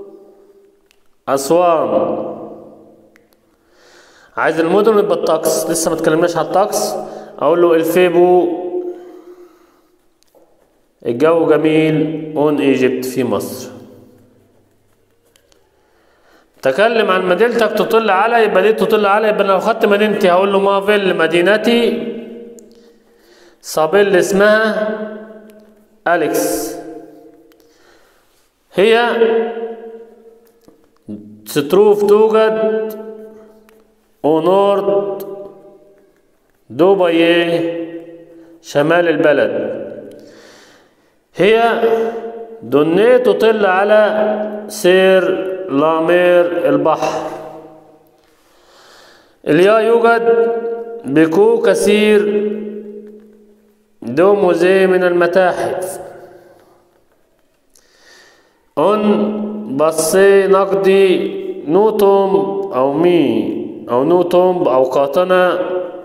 اسوان. عايز المدن يبقى الطقس، لسه ما اتكلمناش على الطقس. اقول له الفيبو الجو جميل اون ايجيبت في مصر. تكلم عن مدينتك تطل على، يبقى دي تطل على، يبقى لو خدت مدينتي هقول له مافيل مدينتي. صابيل اسمها أليكس. هي ستروف توجد او نورد دبي شمال البلد. هي دونيه تطل على سير لامير البحر. اليا يوجد بكو كثير دو موزي من المتاحف. بصي نقدي نوتم أو مي أو نوتم أو قاطنة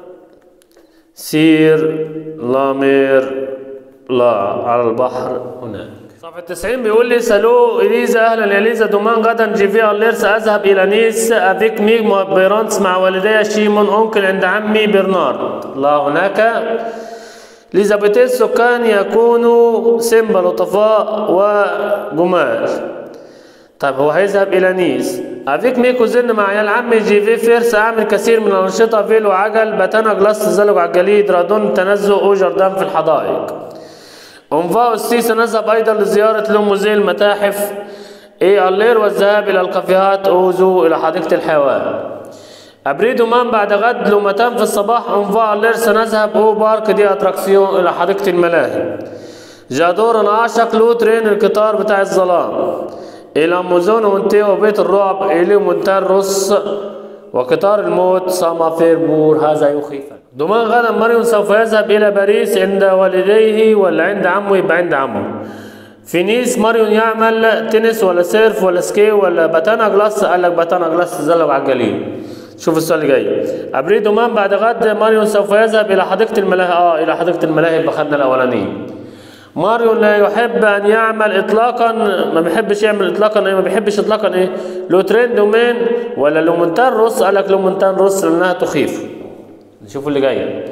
سير لامير لا على البحر هناك. صفحة 90 بيقول لي سالو إليزا أهلا يا إليزا دومان غدا جيفي ألير سأذهب إلى نيس أفيك ميغ بيرانس مع والدي شيمون أونكل عند عمي برنارد. لا هناك ليزابيتي السكان يكونوا سيمبا لطفاء وجمال. طيب هو هيذهب إلى نيس. أفيك ميكو زن مع عيال عمي جيفي فيرس أعمل كثير من الأنشطة فيلو عجل باتانا جلاس تزلج على الجليد رادون تنزه أو جردان في الحدائق. أنفا أستي سنذهب أيضا لزيارة لوموزي المتاحف اللير والذهاب إلى الكافيهات أوزو إلى حديقة الحيوان. أبريد مان بعد غد لومتان في الصباح أنفا اللير سنذهب أو بارك دي أتراكسيون إلى حديقة الملاهي. جادور أنا أعشق لو ترين القطار بتاع الظلام إلى موزون ونتي وبيت الرعب إلي مونتان روس وقطار الموت ساما فيربور. هذا يخيفا. دومان غدا ماريون سوف يذهب إلى باريس عند والديه ولا عند عمه؟ يبقى عند عمه. في نيس ماريون يعمل تنس ولا سيرف ولا سكي ولا باتانا جلاس؟ قال لك باتانا جلاس تزلج على الجليد. شوف السؤال اللي جاي. أبريد دومان بعد غد ماريون سوف يذهب إلى حديقة الملاهي. إلى حديقة الملاهي يبقى خدنا الأولانية. ماريون لا يحب أن يعمل إطلاقا، ما بيحبش يعمل إطلاقا إيه؟ ما بيحبش إطلاقا إيه؟ لو ترين دومين ولا لو مونتان روس؟ قال لك لو مونتان روس لأنها تخيف. نشوفوا اللي جاي.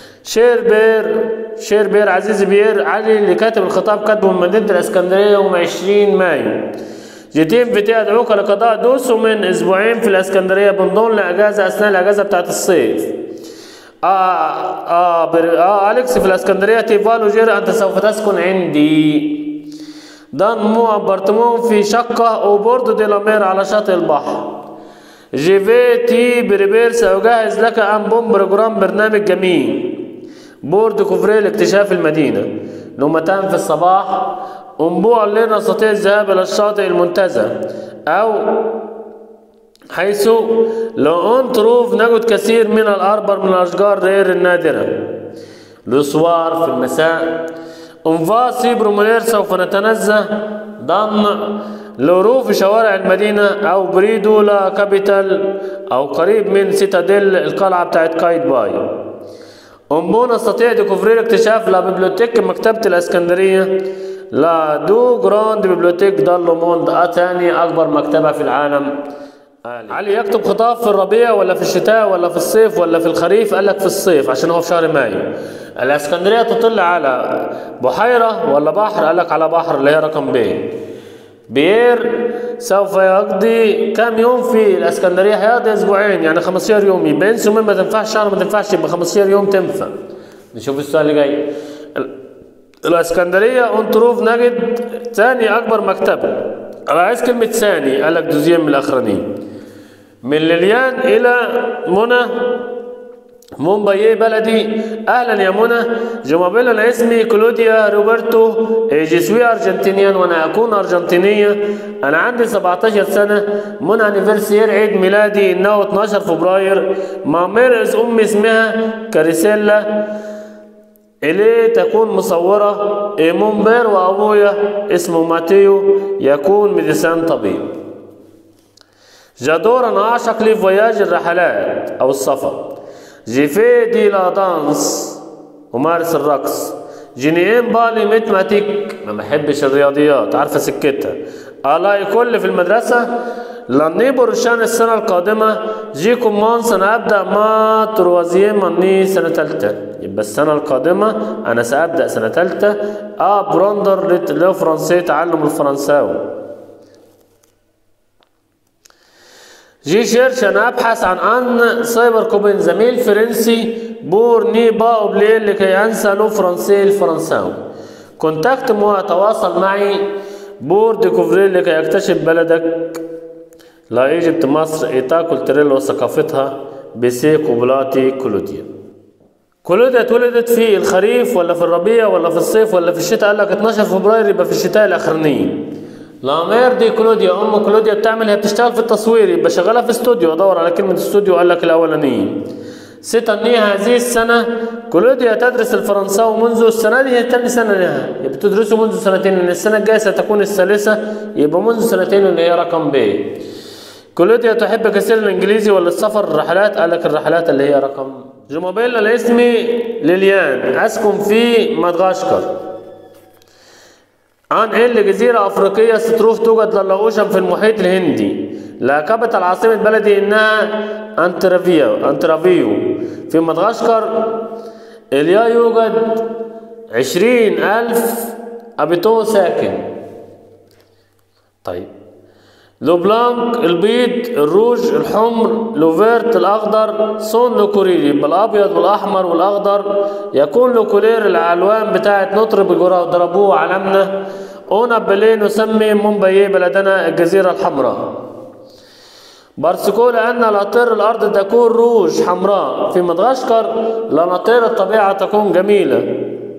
شير بير عزيزي بير علي اللي كاتب الخطاب كاتبه من مدينة الإسكندرية يوم 20 مايو. جيتين فيتي أدعوك لقضاء دوسو من أسبوعين في الإسكندرية بنضون لأجازة أثناء الأجازة بتاعت الصيف. أليكس في الإسكندرية تيفالو جير أنت سوف تسكن عندي. دان مو أبارتمون في شقة أو بوردو دي لامير على شاطئ البحر. جيفي تي بريبير سأجهز لك أنبوم برنامج جميل. بورد كوفري لاكتشاف المدينة. نومتان في الصباح. أنبوع الليل نستطيع الذهاب إلى الشاطئ المنتزه أو حيث لو تروف نجد كثير من الأربر من الأشجار غير النادرة. لوسوار في المساء. أنفاسي برومونير سوف نتنزه. ضم لورو في شوارع المدينة أو بريدو لا كابيتال أو قريب من سيتاديل القلعة بتاعت كايت باي. أمبو نستطيع ديكوفرير اكتشاف لا بيبليوتيك مكتبة الإسكندرية. لا دو جراند بيبليوتيك دالو موند ثاني أكبر مكتبة في العالم. علي يكتب خطاب في الربيع ولا في الشتاء ولا في الصيف ولا في الخريف؟ قال لك في الصيف عشان هو في شهر مايو. الإسكندرية تطل على بحيرة ولا بحر؟ قال لك على بحر اللي هي رقم ب. بيير سوف يقضي كم يوم في الإسكندرية؟ هيقضي أسبوعين يعني 15 يوم. يبقى انسوا ما تنفعش شهر ما تنفعش يبقى 15 يوم تنفع. نشوف السؤال اللي جاي. الإسكندرية أنتروف نجد ثاني أكبر مكتبة. أنا عايز كلمة ثاني قال لك دوزيام من الأخرانيين. من ليليان إلى منى مومباي بلدي. أهلا يا منى. جمابيل أنا اسمي كلوديا روبرتو جيسوي أرجنتينيان وأنا أكون أرجنتينية. أنا عندي 17 سنة. منى أنيفرسير عيد ميلادي إنه 12 فبراير. مامير أمي اسمها كاريسيلا إلي تكون مصورة. مومبير وأبويا اسمه ماتيو يكون ميديسان طبيب. جادور أنا أعشق لي فواياج الرحلات أو السفر. جيفي دي لا دانس ومارس الرقص. جينيين بالي ماتماتيك ما بحبش الرياضيات عارفة سكتها. ألاقي كل في المدرسة. لاني برشان السنة القادمة. جيكم مانس أنا أبدأ ما تروازيه مني سنة تالتة. يبقى السنة القادمة أنا سأبدأ سنة تالتة. بروندر لو فرنسي تعلم الفرنساوي. جي شيرش أنا أبحث عن سايبر كوبين زميل فرنسي بور ني با أوبليل لكي أنسى لو فرنسي الفرنساوي. كونتاكت مو تواصل معي. بور ديكوفرير لكي أكتشف بلدك. لا إيجيبت مصر إيتا كولتريل وثقافتها بسي قبلاتي كلوديا. كلوديا اتولدت في الخريف ولا في الربيع ولا في الصيف ولا في الشتاء؟ قال لك 12 فبراير، يبقى في الشتاء الاخراني. لامير دي كلوديا، ام كلوديا بتعمل، هي بتشتغل في التصوير، يبقى شغاله في استوديو، ادور على كلمه استوديو، قال لك الاولانيه. ستني هذه السنه كلوديا تدرس الفرنساوي منذ السنه دي، هي تاني سنه لها، بتدرسه منذ سنتين، لان السنه الجايه ستكون الثالثه، يبقى منذ سنتين اللي هي رقم ب. كلوديا تحب كثير الانجليزي ولا السفر الرحلات؟ قال لك الرحلات اللي هي رقم. جمابيلا الاسم ليليان، اسكن في مدغشقر. عن جزيرة أفريقية ستروف توجد للاوشن في المحيط الهندي. لقبت العاصمة بلدي إنها أنترافيو. في مدغشقر إليا يوجد 20,000 أبيتو ساكن. طيب، لو بلانك البيض، الروج الحمر، لو فيرت الأخضر، سون لو كوريل، يبقى الأبيض والأحمر والأخضر. يكون لو كولير الألوان بتاعت نطر بجراه ضربوه علمنا. أونا بلي نسمي مومباي بلدنا الجزيرة الحمراء. بارسكو لأن ناطير الأرض تكون روج حمراء. في مدغشقر لناطير الطبيعة تكون جميلة.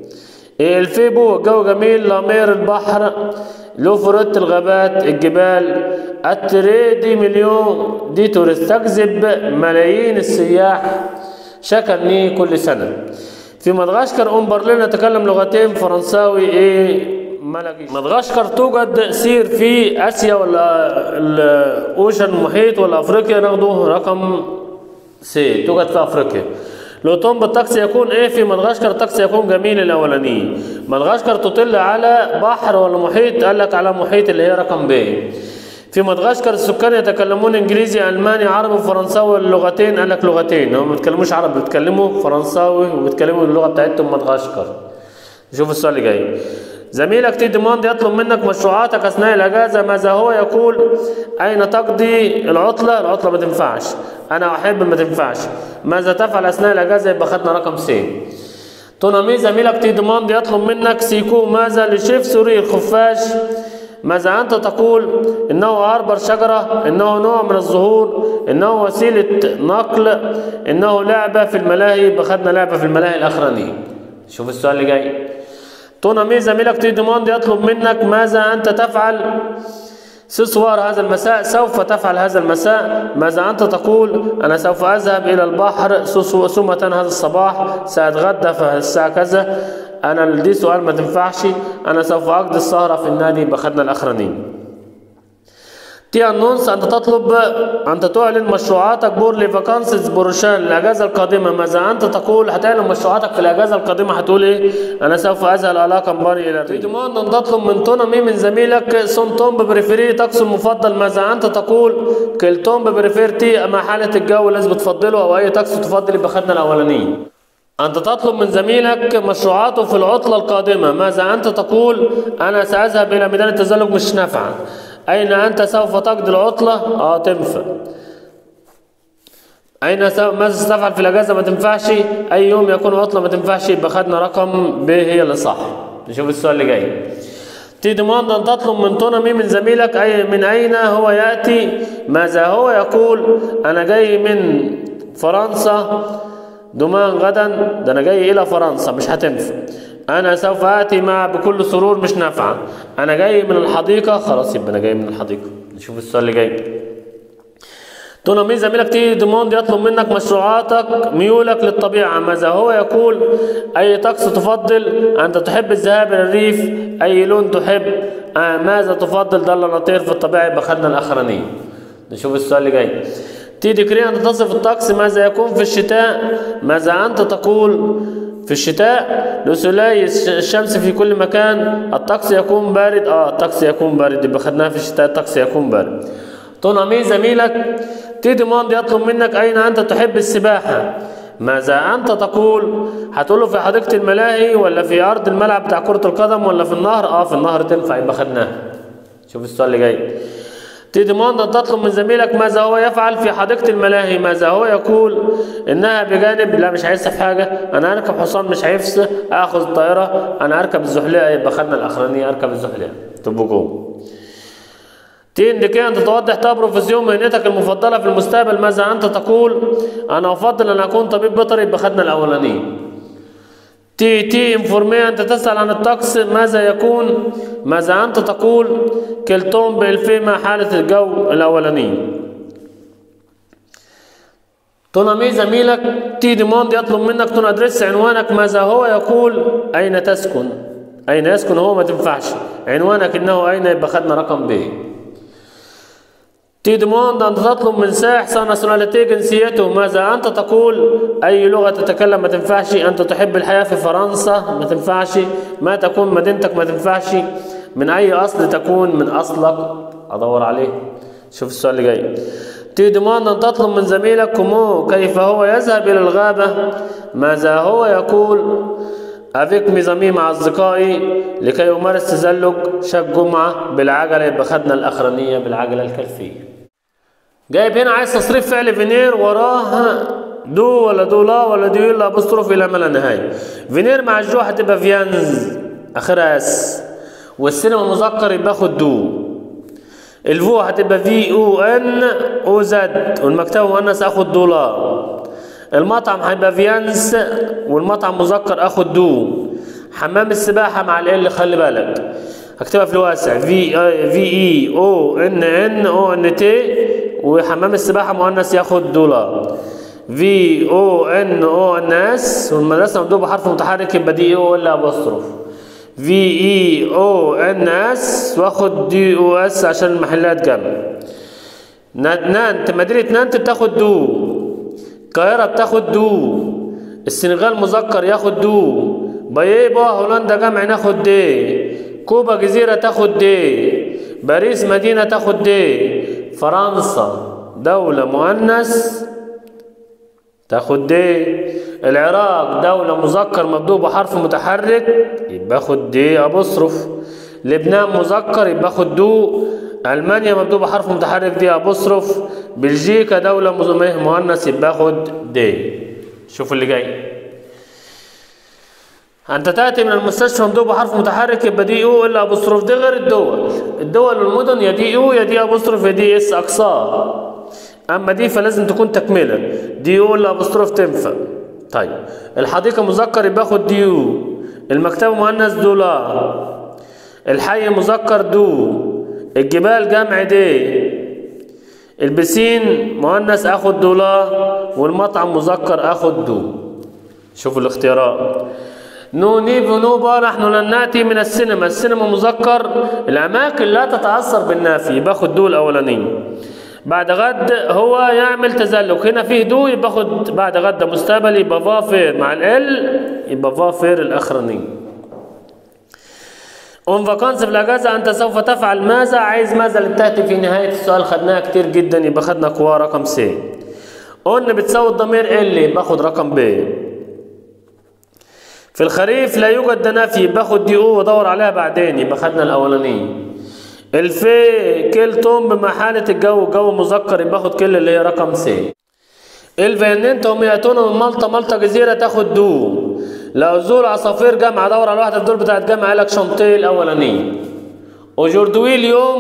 الفيبو الجو جميل. لامير البحر. لو فرت الغابات الجبال. التريدي مليون دي تورست تجذب ملايين السياح شكلني كل سنة. في مدغشقر برلين يتكلم لغتين، فرنساوي ملكي. مدغشقر توجد سير في اسيا ولا الاوشن المحيط ولا افريقيا؟ ناخده رقم سي، توجد في افريقيا. لو توم بالطقس يكون في مدغشقر؟ الطقس يكون جميل الاولاني. مدغشقر تطل على بحر ولا محيط؟ قال لك على محيط اللي هي رقم ب. في مدغشقر السكان يتكلمون انجليزي الماني عربي وفرنساوي اللغتين؟ قال لك لغتين، هم ما بيتكلموش عربي، بيتكلموا فرنساوي وبيتكلموا اللغه بتاعتهم مدغشقر. نشوف السؤال اللي جاي. زميلك تي ديماند يطلب منك مشروعاتك اثناء الاجازه، ماذا هو يقول؟ اين تقضي العطله؟ العطله ما تنفعش. انا احب ما تنفعش. ماذا تفعل اثناء الاجازه؟ يبقى خدنا رقم سي. تونامي زميلك تي ديماند يطلب منك سيكو ماذا؟ لشيف سوري الخفاش. ماذا أنت تقول؟ إنه أربر شجرة، إنه نوع من الزهور، إنه وسيلة نقل، إنه لعبة في الملاهي. بخدنا لعبة في الملاهي الأخرانية. شوف السؤال اللي جاي. تونامي زميلك تي ديماند يطلب منك ماذا أنت تفعل؟ سوار هذا المساء، سوف تفعل هذا المساء. ماذا أنت تقول؟ أنا سوف أذهب إلى البحر سمة هذا الصباح، سأتغدى في الساعة كذا. أنا دي سؤال ما تنفعش. أنا سوف أقضي السهرة في النادي. بخدنا الأخرانيين. تي أنونس أنت تطلب، أنت تعلن مشروعاتك بور لي فاكانسز بروشان الأجازة القادمة. ماذا أنت تقول؟ هتعلن مشروعاتك في الأجازة القادمة، هتقول إيه؟ أنا سوف أذهب على كمباني إلى الريف. تيدمان أن تطلب من تونامي من زميلك سون توم بريفيري طقس المفضل. ماذا أنت تقول؟ كل توم بريفيرتي مع حالة الجو اللي بتفضله أو أي طقس تفضل. يبقى خدنا الأولانية. أنت تطلب من زميلك مشروعاته في العطلة القادمة. ماذا أنت تقول؟ أنا سأذهب إلى ميدان التزلج. مش نافعة. أين أنت سوف تقضي العطلة؟ تنفع. ماذا ستفعل في الأجازة؟ ما تنفعش. أي يوم يكون عطلة؟ ما تنفعش. يبقى خدنا رقم ب هي اللي صح. نشوف السؤال اللي جاي. تي ديماند أن تطلب من تونامي من زميلك من أين هو يأتي. ماذا هو يقول؟ أنا جاي من فرنسا دومان غدا. ده أنا جاي إلى فرنسا، مش هتنفع. أنا سوف آتي بكل سرور، مش نافعة. أنا جاي من الحديقة، خلاص يبقى أنا جاي من الحديقة. نشوف السؤال اللي جاي. تونامي زميلك تي ديموند يطلب منك مشروعاتك ميولك للطبيعة. ماذا هو يقول؟ أي طقس تفضل؟ أنت تحب الذهاب إلى الريف. أي لون تحب؟ ماذا تفضل؟ ضل نطير في الطبيعة. يبقى خدنا الأخرانية. نشوف السؤال اللي جاي. تي ديكري أنت تصف الطقس. ماذا يكون في الشتاء؟ ماذا أنت تقول؟ في الشتاء لسلاي الشمس في كل مكان. الطقس يكون بارد. الطقس يكون بارد. يبقى خدناها في الشتاء الطقس يكون بارد. تونامي زميلك تي ديموند يطلب منك أين أنت تحب السباحة. ماذا أنت تقول؟ هتقول له في حديقة الملاهي ولا في أرض الملعب بتاع كرة القدم ولا في النهر؟ في النهر تنفع. يبقى خدناها. شوف السؤال اللي جاي. تي ديموند أن تطلب من زميلك ماذا هو يفعل في حديقة الملاهي. ماذا هو يقول؟ إنها بجانب. لا مش هيسف حاجة. أنا أركب حصان مش هيفس. آخذ الطائرة. أنا أركب الزحليقة. يبقى خدنا الأخرانية أركب الزحليقة. تبقوا جوه. تين لكي أن تتوضح بروفيسيون مهنتك المفضلة في المستقبل. ماذا أنت تقول؟ أنا أفضل أن أكون طبيب بيطري. يبقى خدنا الأولانية. تي انفورمي أنت تسأل عن الطقس ماذا يكون، ماذا أنت تقول، كلتون بالفي مع حالة الجو الأولانية. تونامي زميلك تي ديموند يطلب منك تون أدرس عنوانك ماذا هو يقول أين تسكن، أين يسكن هو ما تنفعش، عنوانك إنه أين يبقى خدنا رقم ب. تي ديموند أنت تطلب من سائح سا ناسيوناليتي جنسيته ماذا أنت تقول، أي لغة تتكلم ما تنفعش، أنت تحب الحياة في فرنسا ما تنفعش، ما تكون مدينتك ما تنفعش، من أي أصل تكون، من أصلك أدور عليه. شوف السؤال اللي جاي. تي ديموند أن تطلب من زميلك كومو كيف هو يذهب إلى الغابة، ماذا هو يقول، أفيك ميزامي مع أصدقائي لكي يمارس تزلج شاك جمعة بالعجلة، يبقى خدنا الأخرانية بالعجلة الخلفية. جايب هنا عايز تصريف فعل فينير وراه دو ولا دو لا ولا دو يلا بصرف إلى ما لا نهاية. فينير مع الجو هتبقى فيانز آخرها اس، والسينما المذكر يبقى خد دو. الفو هتبقى في او ان او زد، والمكتبة مؤنث اخد دولار. المطعم هيبقى فيانس والمطعم مذكر اخد دو. حمام السباحة مع ال خلي بالك هكتبها في الواسع في اي او ان او ان تي، وحمام السباحة مؤنث ياخد دولار. في او ان او ان اس، والمدرسة مكتوب بحرف متحرك يبقى دي او ولا ابوستروف. في اي او ان اس واخد دي او اس عشان المحلات جنب. نانت مدينة نانت بتاخد دو. القاهرة بتاخد دو. السنغال مذكر ياخد دو. بايبا هولندا جمع ناخد دي. كوبا جزيرة تاخد دي. باريس مدينة تاخد دي. فرنسا دولة مؤنث تاخد دي. العراق دولة مذكر مبدوء بحرف متحرك يبقى خد دي ابوستروف. لبنان مذكر يبقى خد دو. ألمانيا مبدوء بحرف متحرك دي ابوستروف. بلجيكا دولة مؤنث يبقى خد دي. شوفوا اللي جاي. أنت تأتي من المستشفى مبدوء بحرف متحرك يبقى دي او إلا ابوستروف. دي غير الدول. الدول والمدن يا دي او يا دي ابوستروف يا دي اس أقصاها. أما دي فلازم تكون تكملة. دي او إلا ابوستروف تنفع. طيب الحديقة مذكر يبقى خد دي او. المكتبة مؤنث دولار. الحي مذكر دو. الجبال جمع دي. البسين مؤنث اخد دولار، والمطعم مذكر اخد دو. شوفوا الاختيارات. نو نيفو نوبا نحن لن ناتي من السينما. السينما مذكر. الاماكن لا تتاثر بالنافي يبقى خد دو الاولانيه. بعد غد هو يعمل تزلج، هنا فيه دو يبقى خد بعد غد مستقبل يبقى فافير مع ال يبقى فافير الاخرانيه. اون فاكانس في الاجازه انت سوف تفعل ماذا، عايز ماذا اللي بتاتي في نهايه السؤال خدناها كتير جدا يبقى خدنا قوى رقم سي. اون بتساوي الضمير ال يبقى خد رقم ب. في الخريف لا يوجد دنافي يبقى خد دي او ودور عليها بعدين يبقى خدنا الاولانيه. الفي كلتم بمحالة الجو، جو مذكر يبقى خد كل اللي هي رقم سي. الفيننت هم ياتون من مالطا، مالطا جزيرة تاخد دو. لو زول عصافير جمع دور على واحدة في دول بتاعت جمع قالك شنطي الأولانية. وجوردوي اليوم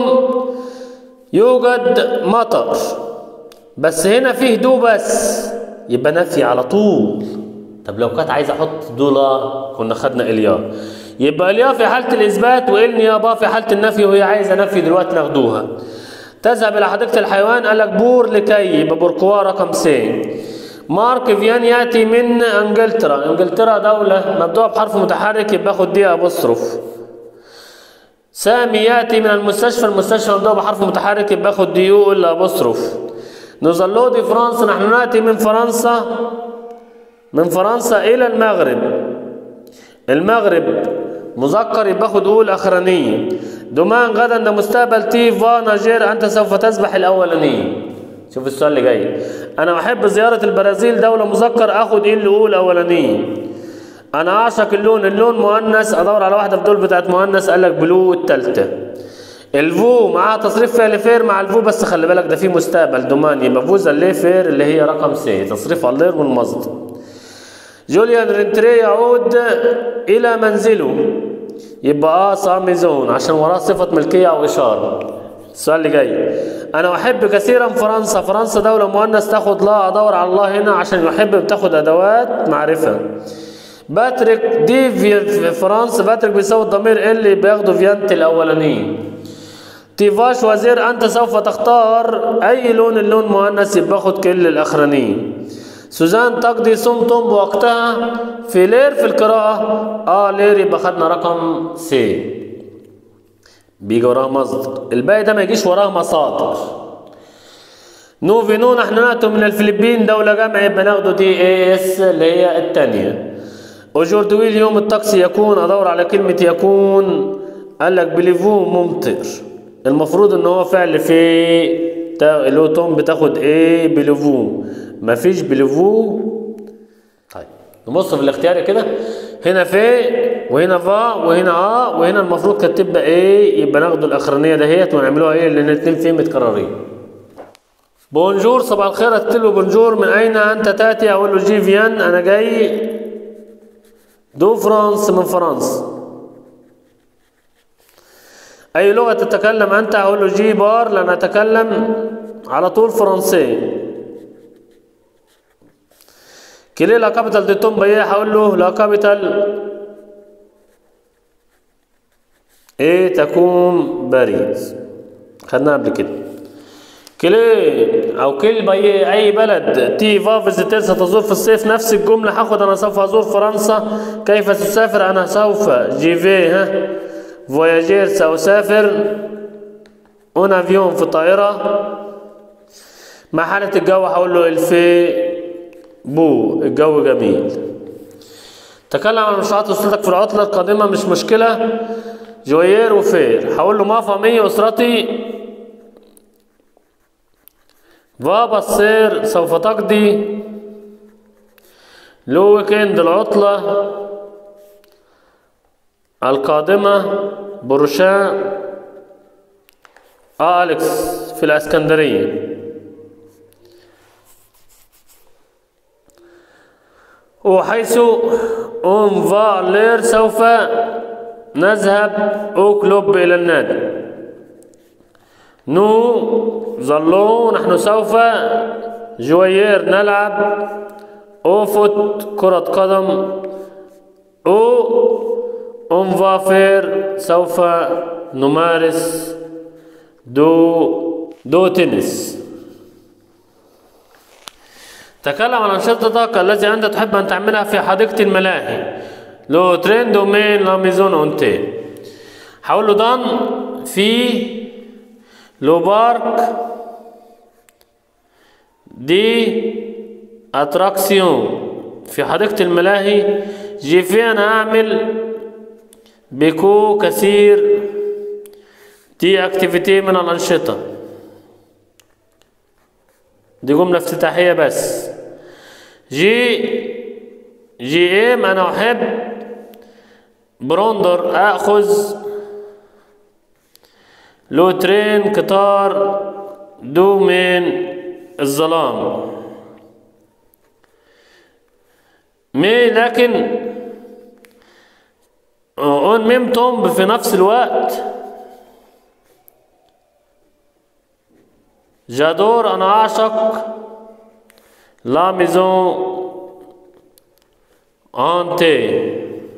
يوجد مطر، بس هنا فيه دو بس يبقى نفي على طول. طب لو كانت عايز احط دولار كنا خدنا اليا، يبقى اليا في حالة الإثبات والنيابة في حالة النفي، وهي عايزة نفي دلوقتي ناخدوها. تذهب إلى حديقة الحيوان قالك بور لكي يبقى بوركوا رقم سي. مارك فيان يأتي من انجلترا، انجلترا دولة مبدوءة بحرف متحرك يبقى خد دي ابوستروف. سامي يأتي من المستشفى، المستشفى مبدوءة بحرف متحرك يبقى خد دي يو إلا ابوستروف. نوزلو دي فرنسا، نحن نأتي من فرنسا، من فرنسا إلى المغرب. المغرب مذكر يبقى خد أول أخرانية. دومان غدا ده مستقبل تي فا نيجير أنت سوف تسبح الأولانية. شوف السؤال اللي جاي. أنا أحب زيارة البرازيل دولة مذكر آخد إيه اللي أول أولانية. أنا أعشق اللون، اللون مؤنث أدور على واحدة في دول بتاعت مؤنث قالك بلو التالتة. الفو معاها تصريف فعل فير مع الفو بس خلي بالك ده في مستقبل دومان يبقى فوز اللي فير اللي هي رقم سي تصريف اللير والمصدر. جوليان رينتري يعود إلى منزله يبقى ساميزون عشان وراه صفة ملكية أو إشارة. السؤال اللي جاي. أنا أحب كثيرا فرنسا، فرنسا دولة مؤنث تاخد لا أدور على الله هنا عشان يحب بتاخد أدوات معرفة. باتريك دي في فرنسا، باتريك بيساوي الضمير اللي بياخده فيانت الأولاني. تيفاش وزير، أنت سوف تختار أي لون، اللون مؤنث يبقى باخد كل الأخراني. سوزان تقضي صمتم بوقتها في لير في القراءة، لير يبقى خدنا رقم سي، بيجي وراه مصدر، الباقي ده ما يجيش وراه مصادر. نوفينو نحن نأتي من الفلبين، دولة جامعة، يبقى ناخده دي اس اللي هي التانية. اوجوردوي اليوم الطقس يكون، ادور على كلمة يكون، قال لك بليفو ممطر، المفروض ان هو فعل في لو توم بتاخد ايه بليفو، مفيش بليفو. طيب نبص في الاختياري كده، هنا في وهنا فا وهنا وهنا المفروض كانت تبقى ايه، يبقى ناخد الاخرانيه دهيت ونعملوها ايه لان الاثنين فيه متكررين. بونجور صباح الخير، اكتب له بونجور، من اين انت تاتي؟ اقول له جي فيان، انا جاي دو فرانس، من فرنسا. اي لغه تتكلم انت؟ اقول له جي بار، لان اتكلم على طول فرنسي. كلي لا كابيتال دي توم بيه، هقول له لا كابيتال ايه تكون باريس، خدناها قبل كده. كلي او كل بيه اي بلد، تي فا فيزيتير ستزور في الصيف، نفس الجمله هاخد انا سوف ازور فرنسا. كيف تسافر؟ انا سوف جي في فواياجير، سأسافر. اون افيون في طائره. مع حاله الجو هقول له الفي بو، الجو جميل. تكلم عن مشروعات اسرتك في العطله القادمه، مش مشكله. جوير وفير، هقول له ما فامي اسرتي. بابا السير، سوف تقضي لو ويكند، العطله القادمه. بروشان أليكس في الاسكندريه. وحيث اون فا لير، سوف نذهب او كلوب الى النادي. نو ظلوا، نحن سوف جوير نلعب او فوت كرة قدم. او اون فا فير، سوف نمارس دو تنس. تكلم عن أنشطتك التي أنت تحب أن تعملها في حديقة الملاهي. لو ترين دومين لا ميزون اونتي، هقول له دان في لو بارك دي اتراكسيون، في حديقة الملاهي. جي في أنا أعمل بيكو كثير دي اكتيفيتي من الأنشطة. دي جملة افتتاحية بس. جي ام أنا أحب. بروندر أخذ. لو ترين قطار. دو من الظلام. مي لكن اون ميم توم في نفس الوقت. جادور أنا أعشق. لا ميزون أنتي.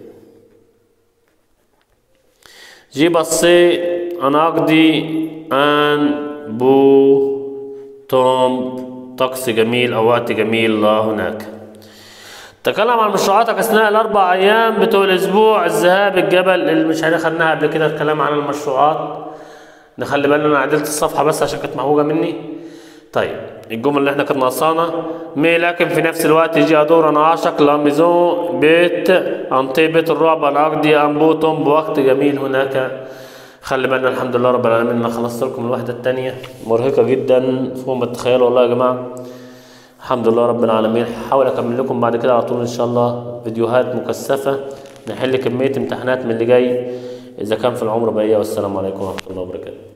جي بصي أنا أقضي أن بو توم طقس جميل أو وقت جميل لا هناك. تكلم عن مشروعاتك أثناء الأربع أيام بتوع الأسبوع. الذهاب الجبل اللي مش خدناها قبل كده، الكلام عن المشروعات. نخلي بالنا أنا عدلت الصفحة بس عشان كانت محوجة مني. طيب الجمل اللي احنا كانت ناقصانا مي لكن في نفس الوقت يجي ادور انا اعشق. لا ميزون بيت. انطي بيت الرعب. انا اقضي انبوتهم بوقت جميل هناك. خلي بالنا الحمد لله رب العالمين انا خلصت لكم الوحده الثانيه، مرهقه جدا فوق ما تتخيلوا والله يا جماعه. الحمد لله رب العالمين. هحاول اكمل لكم بعد كده على طول ان شاء الله فيديوهات مكثفه نحل كميه امتحانات من اللي جاي اذا كان في العمر بقيه. والسلام عليكم ورحمه الله وبركاته.